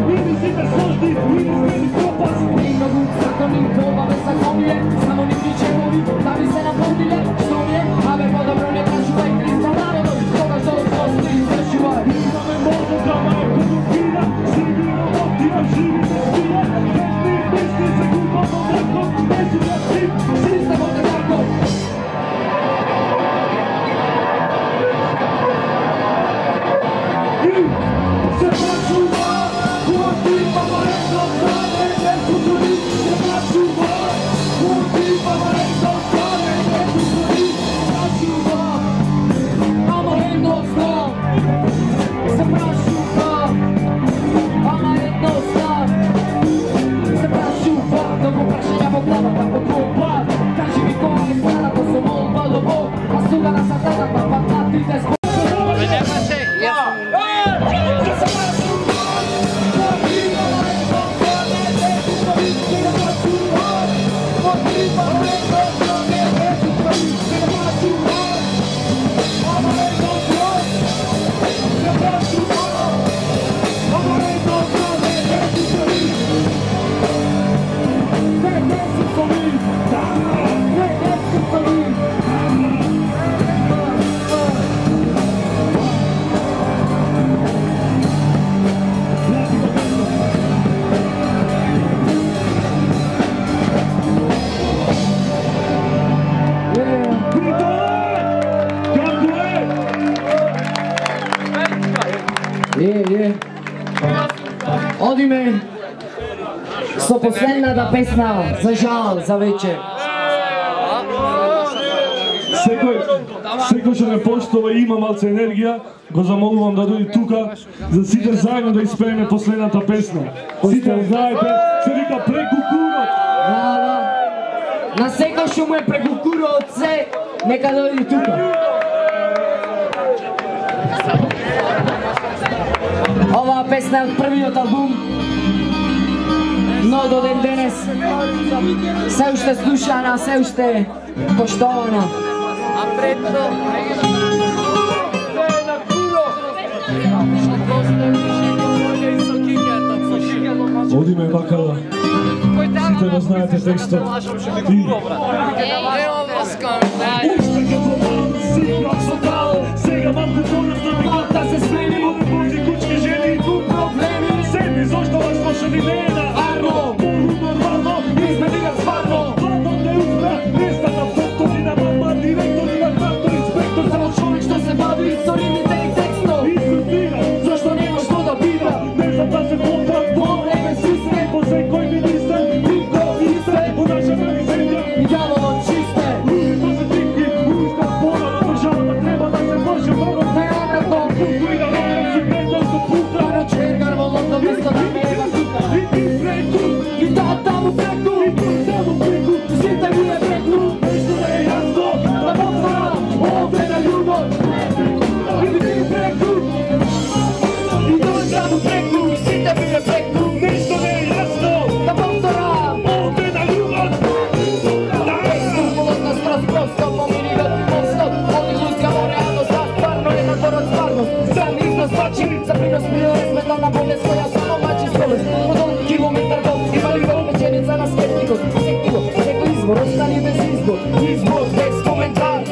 Samo ni dice Одиме со последната песна, за жал, за вечер. Секој што не поштова и има малце енергија, го замолувам да дојде тука, за сите заедно да испееме последната песна. Сите знаете, се вика преку курот. Да. На секој што му е преку курот се, нека дојде тука. Оваа песна е од првиот албум, но до ден денес се уште слушана, се уште поштована. Одиме бакала, сите да знаете текстот. Сега малку понавно да се смени во моите кучки жени и проблеми. Седми зошто вас слушам и нена Арно, нормално, изменига стварно. Владо не успеа, не стана доктори на мама, директори на трактор, инспектор. Само човек што се бави со римите и текстот. Инспектира, Зашто нема што да бира? не знам да се контракт. Во време си сме, По секој министер, нивко и се, по наша земја. идеално чисте. Луѓето се тихи, уиска спора, државата треба да се врши много. Не обратно, Кој да рокам си предност до пута. на чергар во лото место да ми ева тука. И ти преку, И да таму преку, и ти само преку. сите ми е преку. Нешто не е јасно, Да повторам, овде на љубов. и ти преку, И тој таму преку, сите ми е преку. нешто не е јасно, Да повторам, овде на љубов. Скрупулозно скроз просто помиригот мостот. Оди луска во реалност, да стварно е надворот стварност. Сам износ бачи, за принос приорез метална болест која само мачи совест. Подол километар гол, има ли гол печеница на скептикот. Сективо, некој избор, остани без избор. Избор без коментар.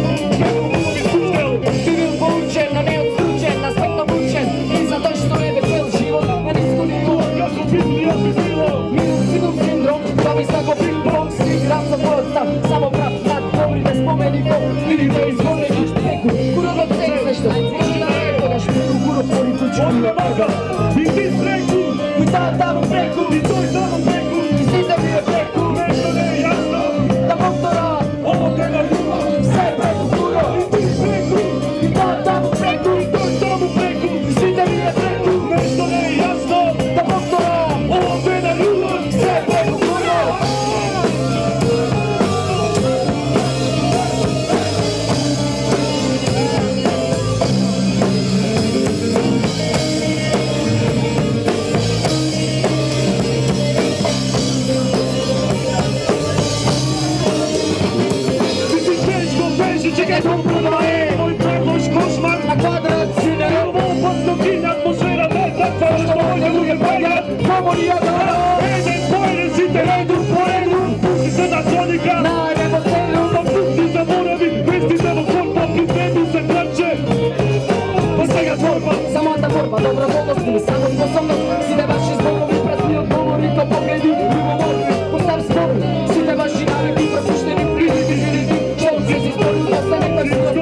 Би бил поучен, но не отстручен, аспектно мучен. И за тој што не бе цел живот на ниско ниво. Како Библија би било, Минус синдром, зависа го пинг-понг, си играм за твојот став, само прав над добрите спомени во или да изгорени преку. Курот се е нешто, може да не е тогаш преку курот твори кучки. овде бага, и ти преку, И таа таму преку, и тој само преку. и сите ми е преку. Нешто не е јасно, Да повторам, овде на љубов. се преку курот. И ти преку, И таа таму преку, и тој само преку. и сите ми е преку. Нешто не е јасно, Да повторам, овде на љубов. се преку курот. И ти тешко беше, чекај компромат е, мој правош кошмар. На квадрат си не е, Ово опасно кина атмосферата е таква, што моите луѓе паѓаат. коморија да Еден по еден сите редум по редум, пусти се на соника. на небо целум. Па пусти заборави, вестите во корпа, примету се плаче. Па сега торба, Самата борба, доброволност или само способност. Сите ваши зборови, празни одговори, ко погледи, любоморни, постар зборови. Сите ваши навики, пропуштени, приди, што се си збори, остане па си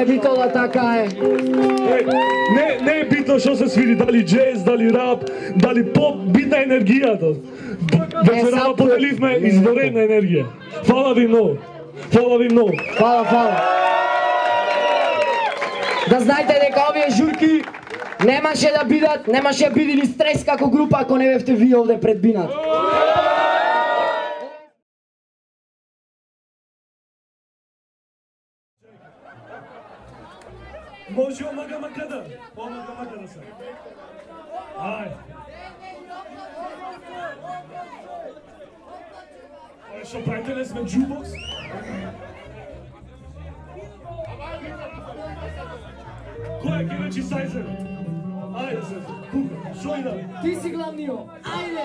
Nikola, така е. Не е битно што се свири, дали джез, дали рап, дали поп, битна енергијата. Вечерава поделивме изворена енергија. Фала ви многу. Фала ви многу. Фала. Да знаете дека овие журки немаше да биде ни стрес како група ако не бевте вие овде пред бинат. Може омага макада. Омага макада се. Ај. Што правите, не сме джубокс? Кој е ке речи Сајзер? Ајде се, кука, шо ида? Ти си главнио, ајде!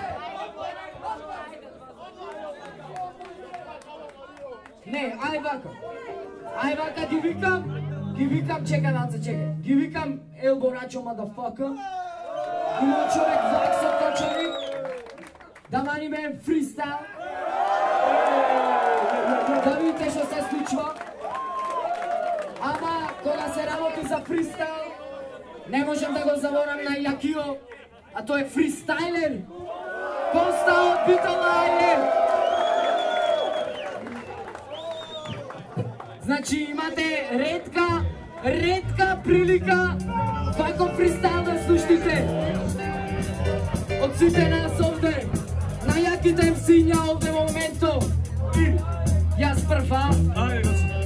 Не, ај вака ги викам, чекай Ванца, чекай. Ги викам Ел Борачо мадафака. Има човек ваксот точани. Да маниме фристайл. Да видите што се случва. Ама, кога се работи за фристайл, не можем да го заборам на Јакио, а тој е фристайлер. Коста од Битолајер. Значи имате ретка прилика вако фристайл да слушате. Од сите нас овде, најаките MC-ња овде моменто. Јас прва. Ај.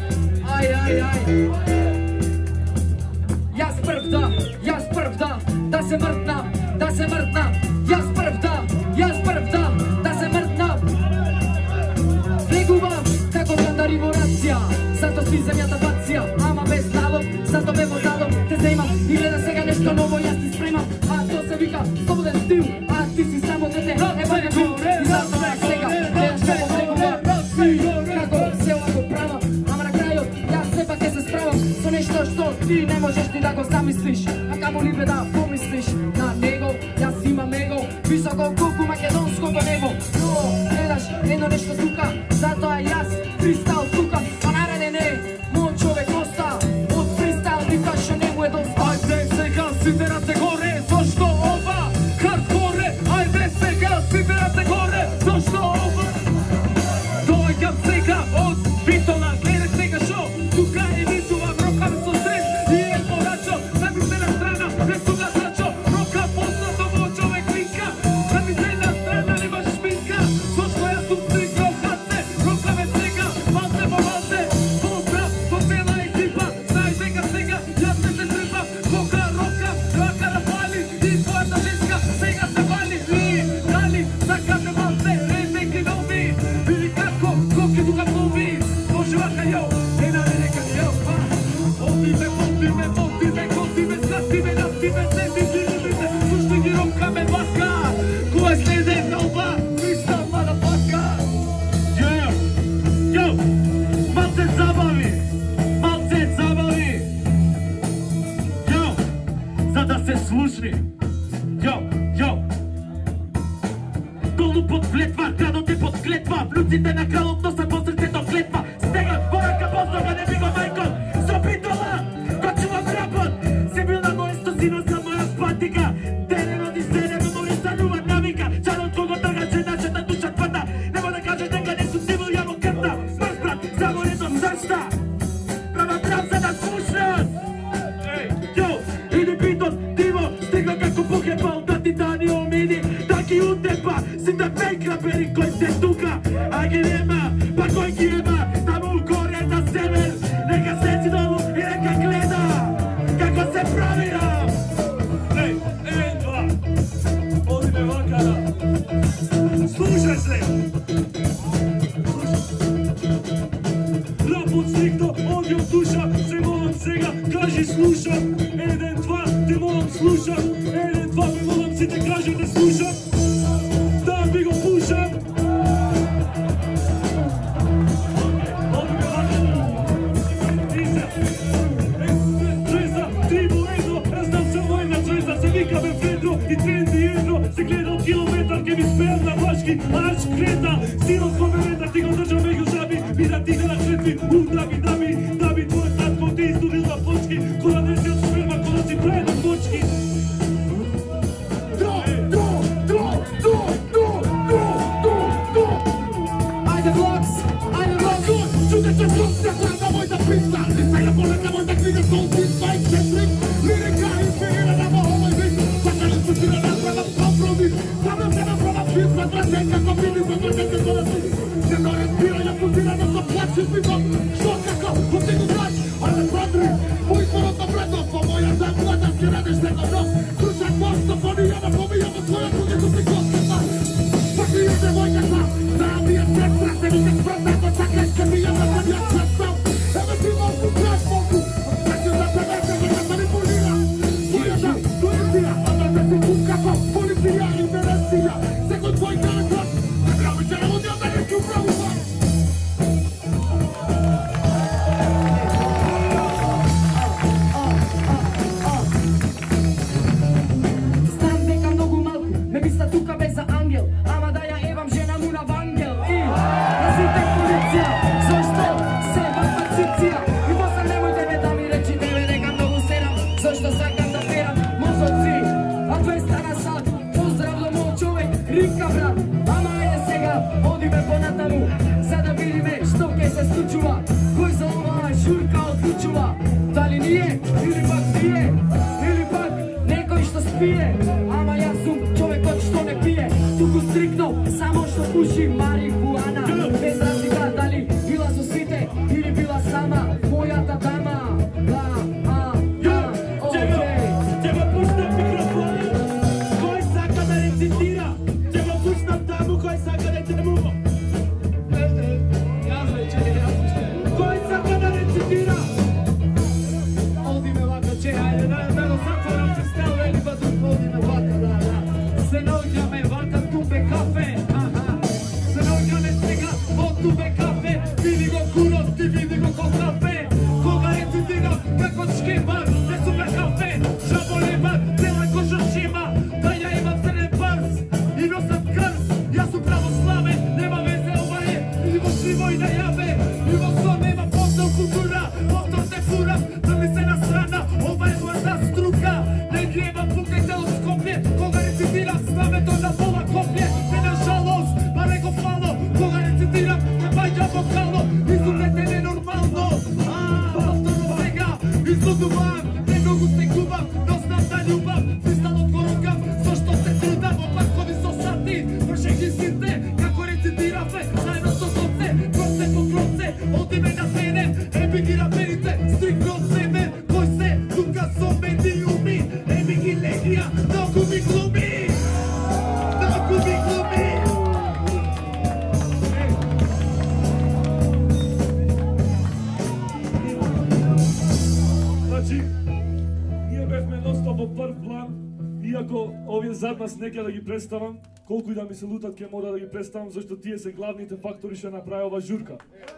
Јас прв да се мртна. Јас прв да се мртна. Влегувам како кандари во рација, зато си земјата бација, ама без налог, зато бе возалом, те земам и гледа сега нешто ново, јас ти спремам, а то се вика слободен стил, а ти си само дете, ебајте бил, и зато ме сега, гледаш како влегувам, како се овако права, ама на крајот, јас сепак ќе се справам, со нешто што ти не можеш ни да го замислиш, а камо ли бе да помислиш, на него, јас имам его, високо колку македонското небо, но, гледаш, едно нешто тука, затоа јас фристайл тука, па нареден е, мој човек оста, од фристайл вика што не му е доста. Ајде сега сидерате горе, зашто ова хардкоре, ајде сега сидерате горе, зашто ова. Доаѓам сега од Битола, гледај сега шо, тука емитувам, рокам со стрес, и е порачо, замислена страна, без тука зачо, рока познато во човек линка, замислена страна нема шминка, зашто јас сум стигнал хатце, рока ме сега, валте по валте, поздрав по цела екипа, знај дека сега јас не се трпам, кога рокам, рака да пали, и твојата женска сега се вали, и дали сакате валте, резеки нови, или како, коки тука нови, може вака јо, е на река јо, отиме, скатиме, настиме, седи, слушни ги рокаме вака, кој следе нова, фристайл мадафака. Јо, малце забави, јо, за да се слушни, јо, долу под клетва, градот е под клетва, влюците на кралот носат во срцето клетва, стегат во рака поздога, не би го мајкон, со Битола, го чувам рапот, се бил на мојсто сина за моја патика, терен оди седен, но мој станува навика, чарот кого тргаче нашата душа тврда, нема да кажеш дека не сум ти бил ја во крвта, смрт брат, само не до сршта, права трав за да слушнат. Јо, иди битот, диво, стигна како похепал, да ти дани омиди, да ги утепа, си да пекра бери кој се тука, а ги нема, па кој ги ема, таму горе на север, нека седи долу и нека гледа, како се правирам. Два, одиме вака, слушај се. Рапот стигна, одјам душа, се молам сега, кажи слушам, 1, 2, те молам слушам, 1, 2, ме молам сите кажете слушам, да ви го пушам. Одиме вака, Треза, Триво, Едно, јас знам само една Треза, се викаме Федро и Тренди Едно, се гледа од километар, ке ми спеам на влашки, аж крета, силот ко ме ти го држам меѓу жаби, вида ти на клетви, даби, твој татко ти изстуди Солти 24, лирика инспирирана во овој бит. Сакали су си да направам компромис. Садам се направам бит, вратен како биди за вратенке со да си. Се не разбирање позирано со плачи битом. Што како, ти го знаеш, але продри. По изборот на вредност, по моја заблада си радиш него нов. Сручак мошто, понија побијам од своја други со си коската. Пак ми е девојката, да ми е сестра, се ми се спрата, ако сакаш ке ми е да се ја свестам. Еве ти малку пред малку, значи за тебе се ме манипулира. Својата полиција, ама да си тук како полиција и вересија. Секој твој каракот, не прави че работија да не ти управува. Знам дека многу малку ме мисла тука без за ангел, ама да ја евам жена му на вангел. И да сите полиција, зашто се ваква циција? И после немојте ме да ми речите бе дека многу серам, зашто сакам да перам мозоци. А 200 на сат, поздрав до мој човек, рика брат. Ама ајде сега, одиме понатаму, за да видиме што ќе се случува. Кој за оваа журка одлучува? Дали ние, или пак тие, или пак некој што спие? Ама јас сум човекот што не пие, туку стрикнал, само што пуши марихуана. Без разлика дали била со сите или била сама, мојата дама. Ќе го пуштам микрофонот. Кој сака да рецитира? Ќе го пуштам таму кој сака да темува. Јас веќе не ја пуштам. Кој сака да рецитира? Одиме вака че, ајде да го затворам се стел, вели па тук одиме вака, да. Се наоѓаме вака тубе кафе, се наоѓаме сега од тубе кафе. Види го курот, ти види го ко кафе. Кога рецитирам како шкембар, не супер кафе. Жаболебар, цела кошашима, да ја имам среден парс и носам крст. Јас сум православен, нема везе ова е, или во живо и да јаве. И во сон нема повтор култура, повтор се фурам, да ми се настрана, ова е мојата струка. Не гребам пукајте од Скопје, кога рецитирам славето на пола копле. Не на жалост, па не го фало, кога рецитирам, не бајќа вокално. Изумете ненормално, повторно сега, излудувам, некогу се губам, но знам да љубам, фристалот го рукам, зашто се трудам, опаркови со сати, вршејќи сите, како рецитиравме, заедно со сонце, кроце по кроце, одиме на пенем, еби ги раперите, стрикно од себе, кој се тука со медиуми, еби ги легија, многу ми глуми, многу ми глуми. Значи, ние бевме ностоп во прв план, иако овие зад нас не ќе да ги представам, колку и да ми се лутат ќе мора да ги представам, зашто тие се главните фактори што направи ова журка.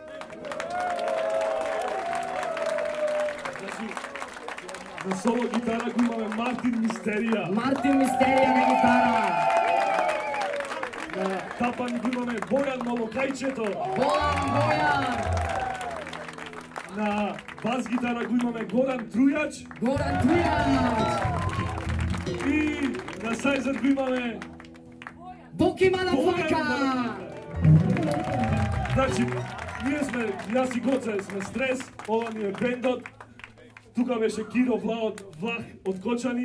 Значи, на соло гитара го имаме Мартин Мистерија. Мартин Мистерија на гитара. На тапани го имаме Бојан Малокајчето. Бојан. На бас гитара го имаме Горан Трујач. Горан Трујач. И на сајзот го имаме Боки Мадафака. Значи, ние сме, јас и Гоце сме Стрес, ова ни е бендот. Тука беше Киро Влах од Кочани.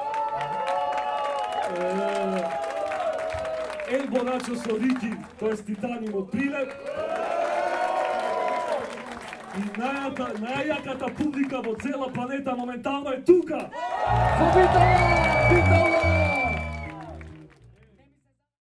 Елбо Начо со Рики, тоест Титаним од Прилеп. И најаката публика во цела планета моментално е тука. Во Битола!